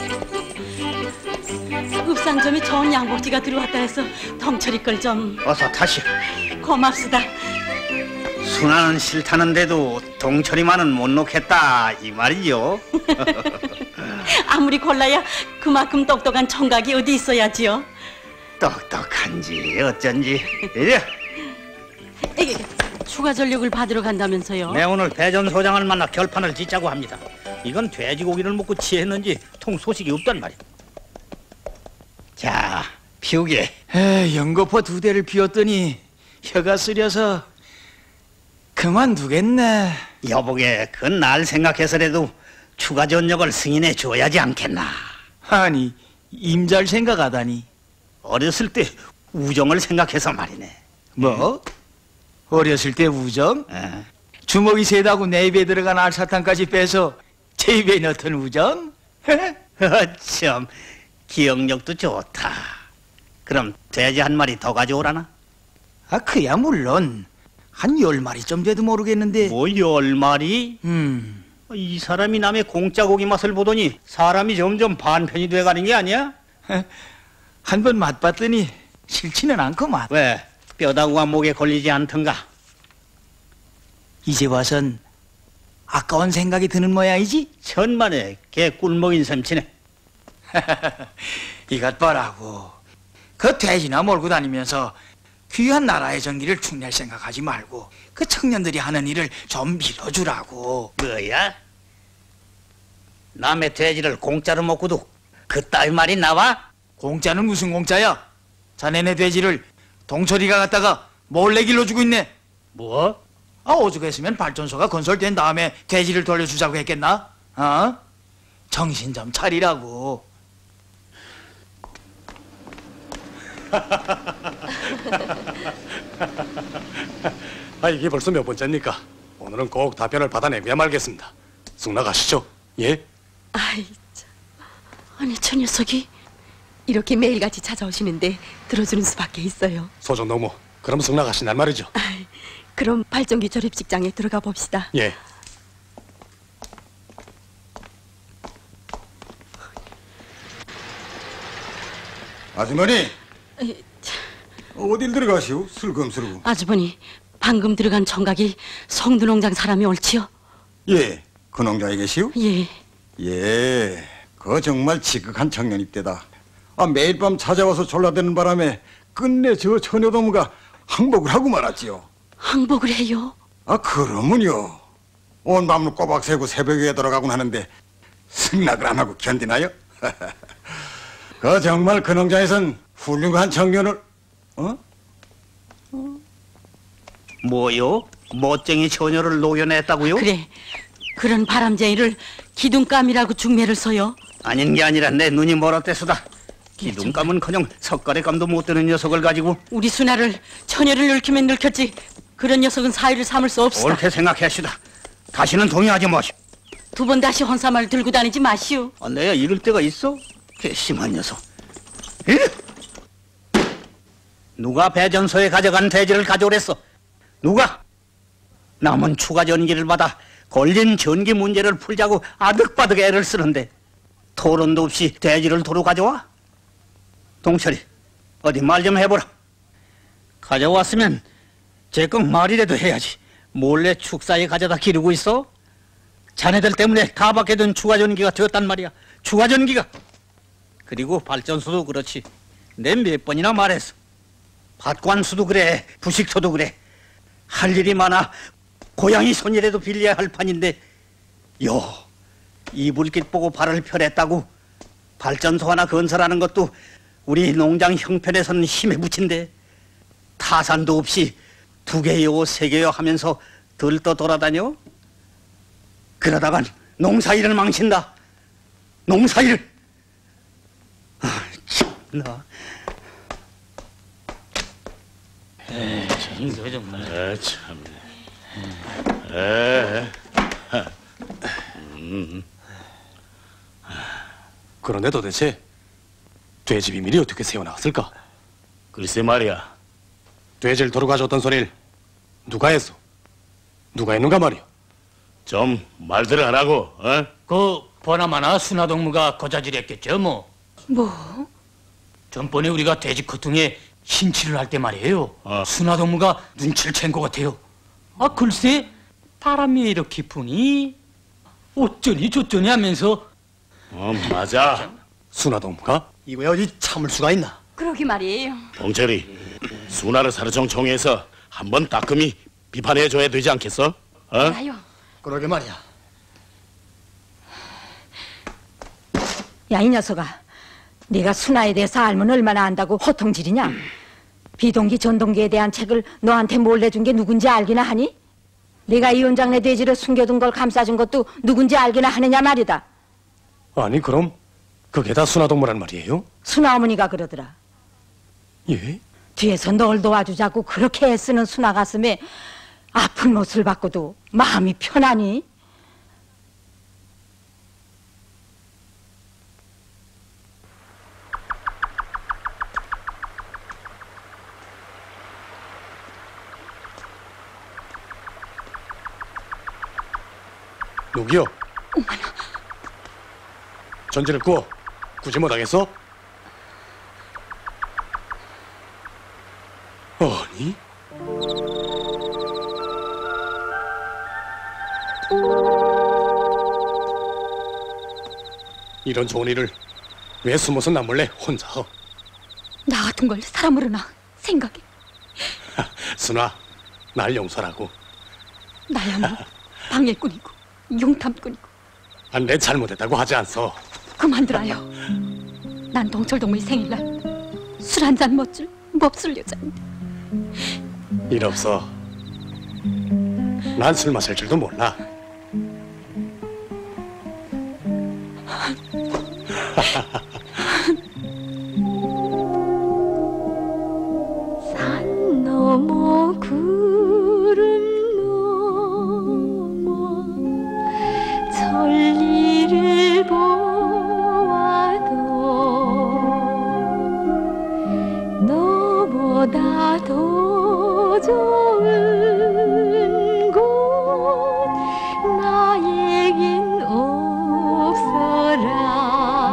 읍상점에 좋은 양복지가 들어왔다 해서 덩철이 걸 좀. 어서 타시오. 고맙습니다. 순화는 싫다는데도 동철이만은 못 놓겠다 이 말이요. 아무리 골라야 그만큼 똑똑한 총각이 어디 있어야지요. 똑똑한지 어쩐지. 이래. 이게 추가 전력을 받으러 간다면서요? 네, 오늘 배전 소장을 만나 결판을 짓자고 합니다. 이건 돼지고기를 먹고 취했는지 통 소식이 없단 말이야. 자, 피우게. 에, 연거포 두 대를 피웠더니 혀가 쓰려서 그만두겠네. 여보게, 그 날 생각해서라도 추가 전역을 승인해 줘야지 않겠나. 아니, 임자를 생각하다니. 어렸을 때 우정을 생각해서 말이네. 뭐? 어렸을 때 우정? 에. 주먹이 세다고 내 입에 들어간 알사탕까지 빼서 제 입에 넣던 우정? 참, 기억력도 좋다. 그럼 돼지 한 마리 더 가져오라나? 아, 그야 물론 한 열 마리쯤 돼도 모르겠는데. 뭐 열 마리? 음. 이 사람이 남의 공짜 고기 맛을 보더니 사람이 점점 반편이 돼가는 게 아니야? 한 번 맛봤더니 싫지는 않구만. 왜? 뼈다구가 목에 걸리지 않던가? 이제 와선 아까운 생각이 드는 모양이지? 천만에 개 꿀먹인 셈치네. 이것 봐라고. 그 돼지나 몰고 다니면서 귀한 나라의 전기를 축낼 생각하지 말고 그 청년들이 하는 일을 좀 밀어주라고. 뭐야? 남의 돼지를 공짜로 먹고도 그따위 말이 나와? 공짜는 무슨 공짜야? 자네네 돼지를 동철이가 갖다가 몰래 길러주고 있네. 뭐? 아, 오죽했으면 발전소가 건설된 다음에 돼지를 돌려주자고 했겠나? 어? 정신 좀 차리라고. 아, 이게 벌써 몇 번째입니까? 오늘은 꼭 답변을 받아내야 말겠습니다. 쑥 나가시죠. 예? 아이, 참. 아니 저 녀석이 이렇게 매일같이 찾아오시는데 들어주는 수밖에 있어요. 소정노무, 그럼 쑥 나가신단 말이죠. 아이, 그럼 발전기 조립식장에 들어가 봅시다. 예. 아주머니, 에이, 어딜 들어가시오? 슬금슬금. 아주버니, 방금 들어간 청각이 성두농장 사람이 옳지요? 예, 그 농장에 계시오? 예. 예, 그 정말 지극한 청년입대다. 아, 매일 밤 찾아와서 졸라대는 바람에 끝내 저 처녀도무가 항복을 하고 말았지요. 항복을 해요? 아, 그러면요. 온 밤을 꼬박 새고 새벽에 들어가곤 하는데 승낙을 안 하고 견디나요? 그 정말 그 농장에선 훌륭한 청년을, 어? 뭐요? 멋쟁이 처녀를 녹여냈다고요? 그래, 그런 바람쟁이를 기둥감이라고 중매를 써요. 아닌 게 아니라 내 눈이 멀었대수다. 기둥감은커녕 석가래감도 못 드는 녀석을 가지고 우리 순아를 처녀를 늙히면 늙혔지 그런 녀석은 사위를 삼을 수 없어. 옳게 생각하시다. 다시는 동의하지 마시오. 두 번 다시 헌사말을 들고 다니지 마시오. 아, 내가 이럴 때가 있어? 괘씸한 녀석. 에? 누가 배전소에 가져간 돼지를 가져오랬어? 누가? 남은 추가 전기를 받아 걸린 전기 문제를 풀자고 아득바득 애를 쓰는데 토론도 없이 돼지를 도로 가져와? 동철이, 어디 말 좀 해보라. 가져왔으면 제껏 말이라도 해야지. 몰래 축사에 가져다 기르고 있어? 자네들 때문에 다 받게 된 추가전기가 되었단 말이야. 추가전기가. 그리고 발전소도 그렇지. 내 몇 번이나 말했어. 밭관수도 그래, 부식소도 그래. 할 일이 많아 고양이 손이라도 빌려야 할 판인데 요, 이불깃 보고 발을 펴냈다고 발전소 하나 건설하는 것도 우리 농장 형편에서는 힘에 부친데 타산도 없이 두 개요 세 개요 하면서 들떠 돌아다녀? 그러다간 농사일을 망친다. 농사일을. 아, 참나. 에이, 이거 정말. 아, 참. 에. 음. 그런데 도대체 돼지 비밀이 어떻게 새어나왔을까? 글쎄 말이야. 돼지를 도로 가져왔던 소리를 누가 했어? 누가 했는가 말이야? 좀 말들을 하라고. 어? 그 보나마나 순화동무가 거자질했겠죠 뭐. 뭐? 전번에 우리가 돼지 커팅에 신치를 할 때 말이에요. 어. 순화동무가 눈치를 챈 것 같아요. 아 글쎄 바람이 이렇게 부니 어쩌니 저쩌니 하면서. 어 맞아. 순화동무가? 이거야 어디 참을 수가 있나? 그러게 말이에요. 동철이, 순화를 사르정 총회에서 한번 따끔히 비판해줘야 되지 않겠어? 어? 알아요. 그러게 말이야. 야, 이 녀석아. 네가 순화에 대해서 알면 얼마나 안다고 호통질이냐? 비동기 전동기에 대한 책을 너한테 몰래 준 게 누군지 알기나 하니? 네가 이원장네 돼지를 숨겨둔 걸 감싸준 것도 누군지 알기나 하느냐 말이다. 아니 그럼 그게 다 순화동무란 말이에요? 순화 어머니가 그러더라. 예? 뒤에서 널 도와주자고 그렇게 애쓰는 순화 가슴에 아픈 못을 받고도 마음이 편하니? 누구요? 전지를 구워 굳이 못하겠어? 아니? 이런 좋은 일을 왜 숨어서 나 몰래 혼자 하? 나 같은 걸 사람으로나 생각해. 순아, 날 용서라고. 나야 뭐 방해꾼이고 용탐꾼이고. 아, 내 잘못했다고 하지 않소. 그만들어요. 난 동철동무의 생일날 술 한 잔 못줄 몹쓸 여자인데. 일 없어. 난 술 마실 줄도 몰라. 산 넘어 구름 넘어 천리를 보아도 너보다 더 좋은 곳 나에겐 없어라.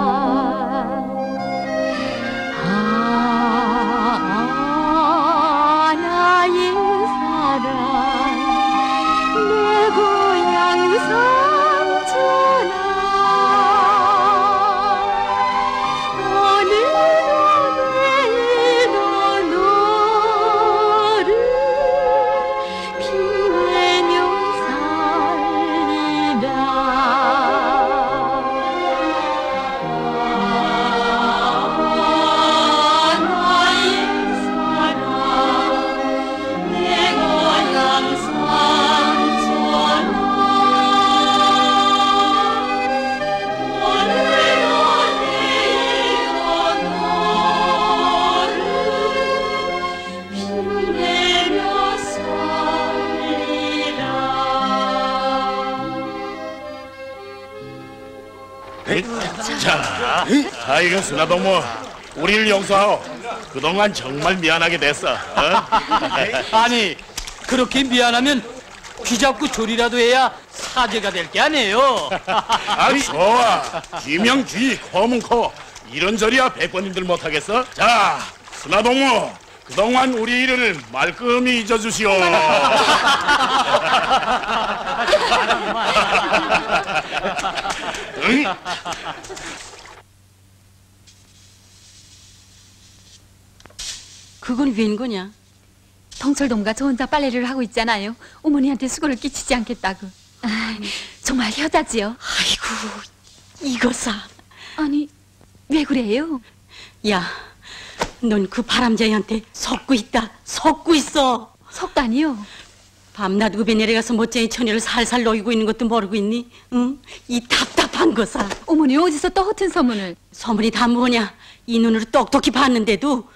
아, 나의 사랑 내 고향 삼천아 어느덧 내일도 너를 비매며 살리라. 자, 자, 이건 순화동무, 우리를 용서하오. 그동안 정말 미안하게 됐어. 어? 아니, 그렇게 미안하면 귀 잡고 조리라도 해야 사죄가 될 게 아니에요. 아, 좋아. 귀명 귀, 코면 코. 이런저리야 백번님들 못하겠어? 자, 순화동무, 그동안 우리 일을 말끔히 잊어주시오. 응? 그건 웬 거냐? 동철동무가 저 혼자 빨래를 하고 있잖아요. 어머니한테 수고를 끼치지 않겠다고. 아, 정말 효자지요. 아이고, 이거사. 아니, 왜 그래요? 야, 넌 그 바람자이한테 섞고 있다. 섞고 있어. 석단이요? 밤낮 읍에 내려가서 멋쟁이 처녀를 살살 녹이고 있는 것도 모르고 있니? 응? 이 답답한 거사. 어머니 어디서 또 허튼 소문을? 소문이 다 뭐냐? 이 눈으로 똑똑히 봤는데도.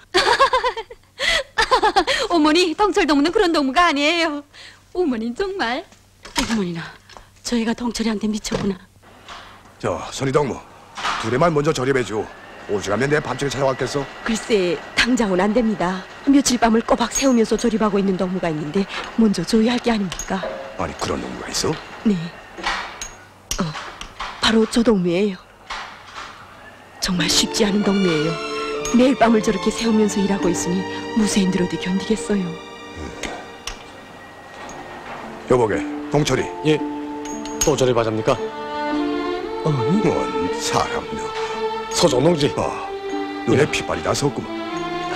어머니, 동철동무는 그런 동무가 아니에요. 어머니 정말. 어머니나, 저 애가 동철이한테 미쳤구나. 저 선희동무, 둘이만 먼저 조립해줘. 오죽하면 내 밤중에 찾아왔겠어? 글쎄, 당장은 안 됩니다. 며칠 밤을 꼬박 세우면서 조립하고 있는 동무가 있는데 먼저 조의할 게 아닙니까? 아니 그런 동무가 있어? 네. 어, 바로 저 동무예요. 정말 쉽지 않은 동무예요. 매일 밤을 저렇게 세우면서 일하고 있으니 무쇠 힘들어도 견디겠어요. 여보게, 동철이. 예, 또 조립하자입니까? 아니? 뭔 사람 너. 서정농지. 어, 눈에 예. 핏발이 나섰구만.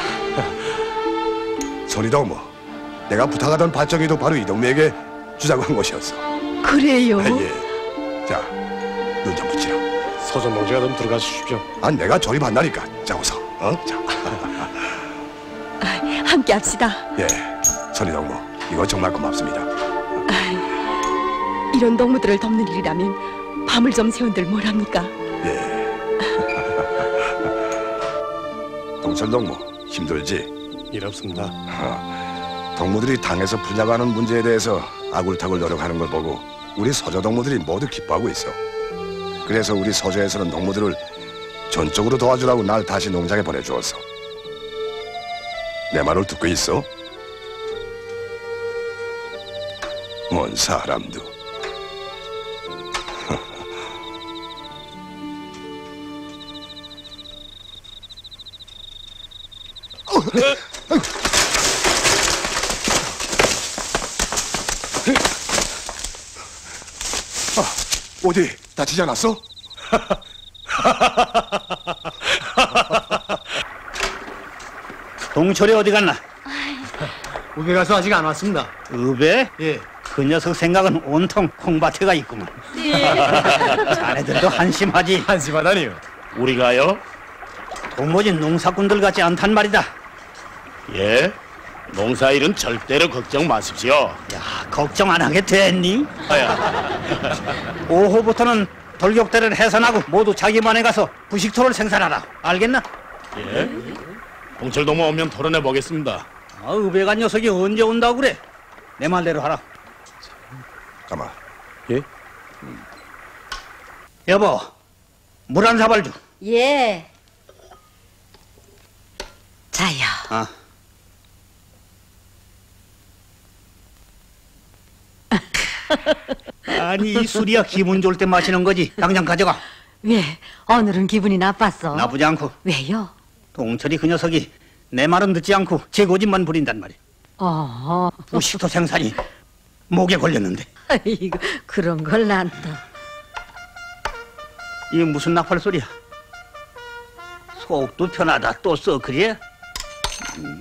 선희동무, 내가 부탁하던 발정이도 바로 이 동무에게 주자고 한 것이었어. 그래요? 아, 예. 자, 눈 좀 붙이라. 소전농지가 좀 들어가 주십시오. 아, 내가 조립한다니까. 자, 어서. 어? 자. 함께 합시다. 예, 선희 동무, 이거 정말 고맙습니다. 이런 동무들을 돕는 일이라면 밤을 좀 새운들 뭐랍니까? 예. 동철 동무, 힘들지? 일 없습니다. 어, 동무들이 당에서 분야가는 문제에 대해서 아굴타굴 노력하는 걸 보고 우리 서저 동무들이 모두 기뻐하고 있어. 그래서 우리 서저에서는 동무들을 전적으로 도와주라고 날 다시 농장에 보내주었어. 내 말을 듣고 있어? 뭔 사람도. 아, 어디 다치지 않았어? 동철이 어디 갔나? 우배 가서 아직 안 왔습니다. 의배? 예. 그 녀석 생각은 온통 콩밭에가 있구만. 자네들도 한심하지. 한심하다니요. 우리가요? 동무진 농사꾼들 같지 않단 말이다. 예? 농사일은 절대로 걱정 마십시오. 야, 걱정 안 하게 됐니? 오후부터는 돌격대를 해산하고 모두 자기만에 가서 부식토를 생산하라. 알겠나? 예? 동철 동무 오면 토론해 보겠습니다. 아, 의배간 녀석이 언제 온다고 그래? 내 말대로 하라. 가만. 예? 여보, 물 한 사발 줘. 예. 자야. 아. 아니, 이 술이야 기분 좋을 때 마시는 거지. 당장 가져가. 왜? 오늘은 기분이 나빴어? 나쁘지 않고. 왜요? 동철이 그 녀석이 내 말은 듣지 않고 제 고집만 부린단 말이야. 어. 부식토 생산이 목에 걸렸는데. 아이고, 그런 걸 난 또. 이게 무슨 나팔 소리야? 속도 편하다 또 써 그래? 음.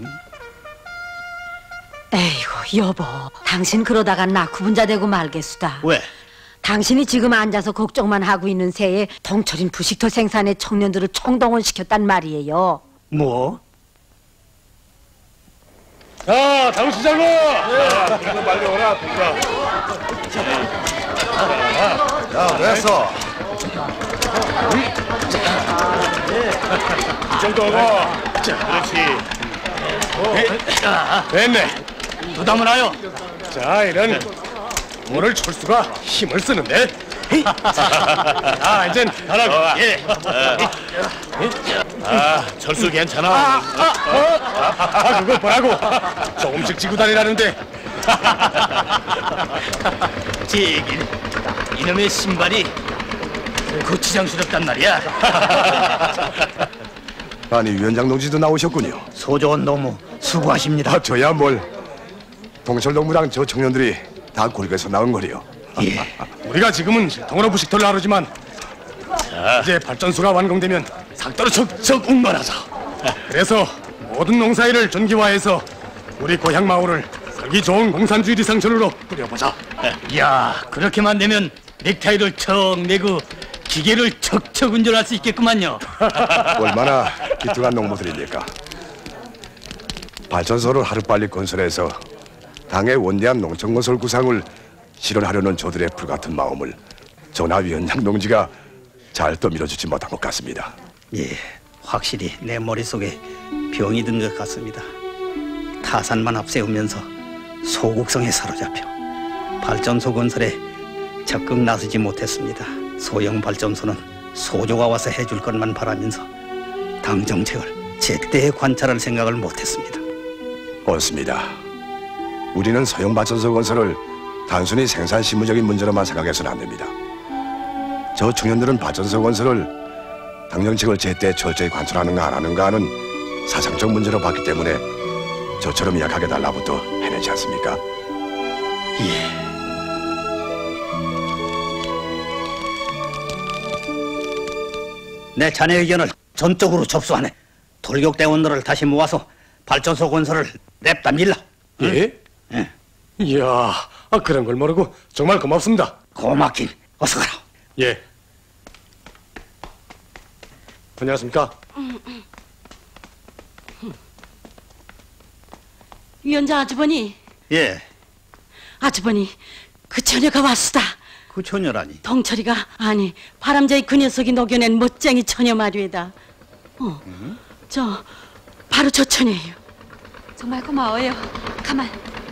에이고, 여보. 당신 그러다가 낙후분자 되고 말겠수다. 왜? 당신이 지금 앉아서 걱정만 하고 있는 새에 동철인 부식토 생산의 청년들을 총동원시켰단 말이에요. 뭐? 자, 당시장로! 자, 빨리 오라, 야, 됐어. 이 정도고. 자, 그렇지. 됐네. 부담을 하여. 자, 이런 오늘 철수가 힘을 쓰는데. 아, 이젠 하라고. 예. 아, 철수 괜찮아. 아, 아, 아, 그거 뭐라고? 조금씩 지고 다니라는데. 제길 이놈의 신발이 고추장스럽단 말이야. 아니, 위원장 동지도 나오셨군요. 소조원 너무 수고하십니다. 아, 저야 뭘. 동철 동무랑 저 청년들이 다 골고서 나온 거리요. 예. 우리가 지금은 통으로 부식토를 하루지만 이제 발전소가 완공되면 상도로 척척 운반하자. 그래서 모든 농사일을 전기화해서 우리 고향 마을을 살기 좋은 공산주의 상천으로 꾸려보자. 야, 그렇게만 되면 넥타이를 척 내고 기계를 척척 운전할 수 있겠구만요. 얼마나 기특한 농부들입니까? 발전소를 하루빨리 건설해서 당의 원대한 농촌건설 구상을 실현하려는 저들의 불같은 마음을 전하위원장 동지가 잘 떠밀어주지 못한 것 같습니다. 예, 확실히 내 머릿속에 병이 든 것 같습니다. 타산만 앞세우면서 소국성에 사로잡혀 발전소 건설에 적극 나서지 못했습니다. 소형 발전소는 소조가 와서 해줄 것만 바라면서 당 정책을 제때 관찰할 생각을 못했습니다. 옳습니다. 우리는 소형 발전소 건설을 단순히 생산 실무적인 문제로만 생각해서는 안 됩니다. 저 청년들은 발전소 건설을 당 정책을 제때 철저히 관철하는가 안 하는가 하는 사상적 문제로 봤기 때문에 저처럼 약하게 달라붙어 해내지 않습니까? 예. 내 자네 의견을 전적으로 접수하네. 돌격대원들을 다시 모아서 발전소 건설을 냅다 밀라. 예? 예. 이야, 아, 그런 걸 모르고 정말 고맙습니다. 고맙긴. 어서 가라. 예. 안녕하십니까? 위원장 아주버니. 예. 아주버니, 그 처녀가 왔수다. 그 처녀라니. 동철이가 아니 바람자의 그 녀석이 녹여낸 멋쟁이 처녀 말이에다. 어, 음? 저 바로 저 처녀예요. 정말 고마워요. 가만.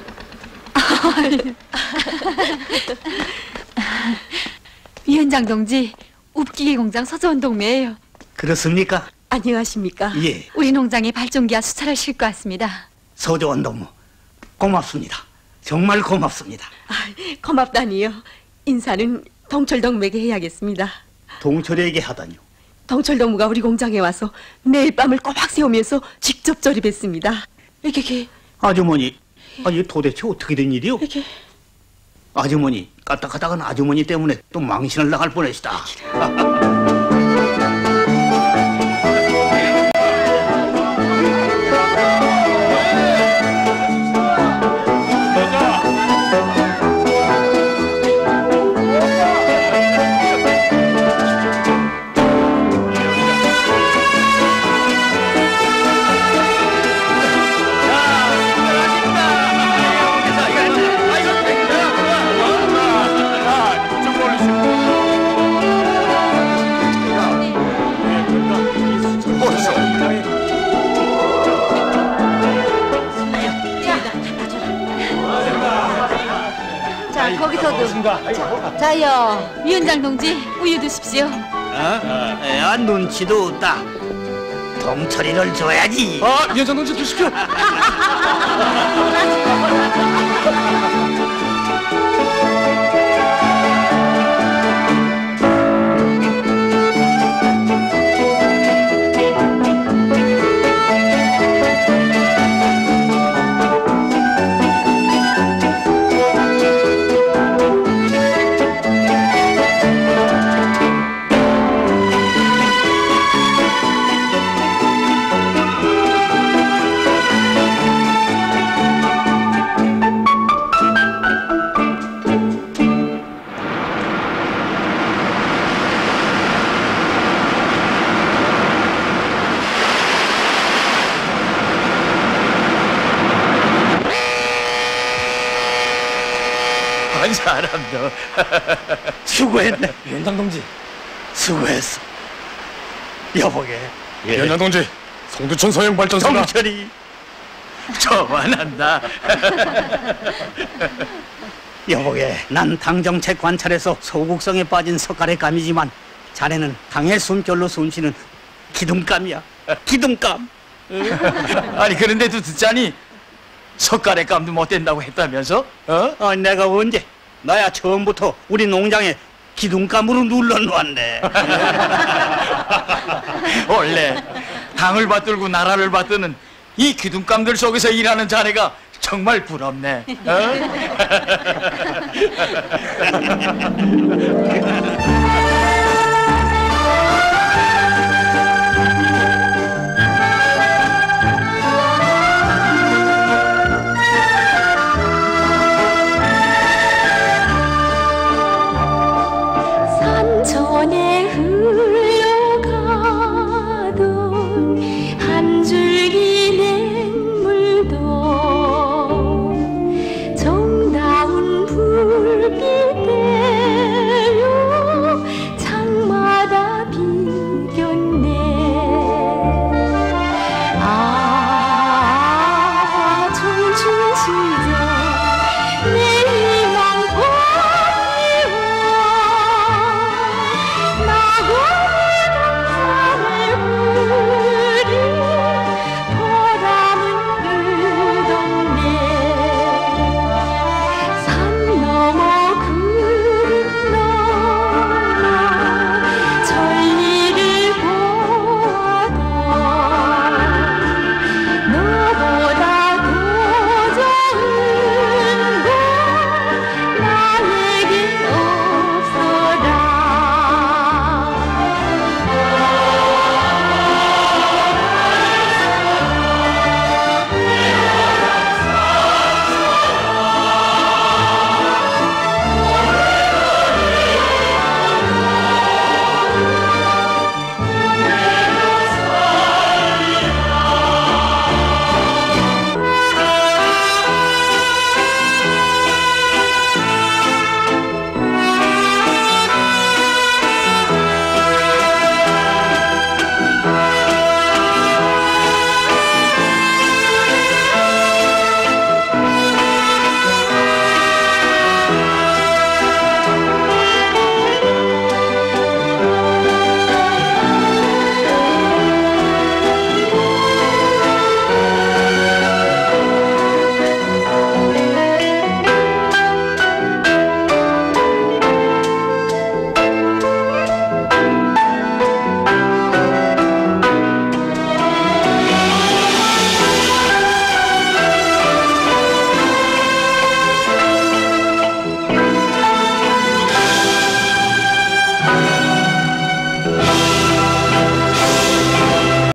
위원장 동지, 웁기계 공장 서소원 동매예요. 그렇습니까? 안녕하십니까? 예. 우리 농장에 발전기와 수차를 싣고 왔습니다. 서조원 동무 고맙습니다. 정말 고맙습니다. 아, 고맙다니요. 인사는 동철동무에게 해야겠습니다. 동철에게 하다니요. 동철동무가 우리 공장에 와서 매일 밤을 꼬박 세우면서 직접 조립했습니다. 이게 아주머니, 아니 도대체 어떻게 된 일이요? 이게 아주머니, 까딱하다간 아주머니 때문에 또 망신을 나갈 뻔했다. 자, 거기서도. 자, 자요. 위원장 동지, 우유 드십시오. 어? 야, 눈치도 없다. 동철이를 줘야지. 아, 위원장 동지 드십시오. 한 사람도 수고했네. 위원장 동지. 수고했어. 여보게. 위원장 동지, 송두천 소형발전소가 동철이 좋아한다. 여보게, 난 당정책 관찰에서 소국성에 빠진 석가래 감이지만 자네는 당의 숨결로 숨쉬는 기둥감이야. 기둥감. 아니 그런데도 듣자니 석가래 감도 못 된다고 했다면서? 어? 아, 내가 언제? 나야 처음부터 우리 농장에 기둥감으로 눌러놓았네. 원래 당을 받들고 나라를 받드는 이 기둥감들 속에서 일하는 자네가 정말 부럽네. 어?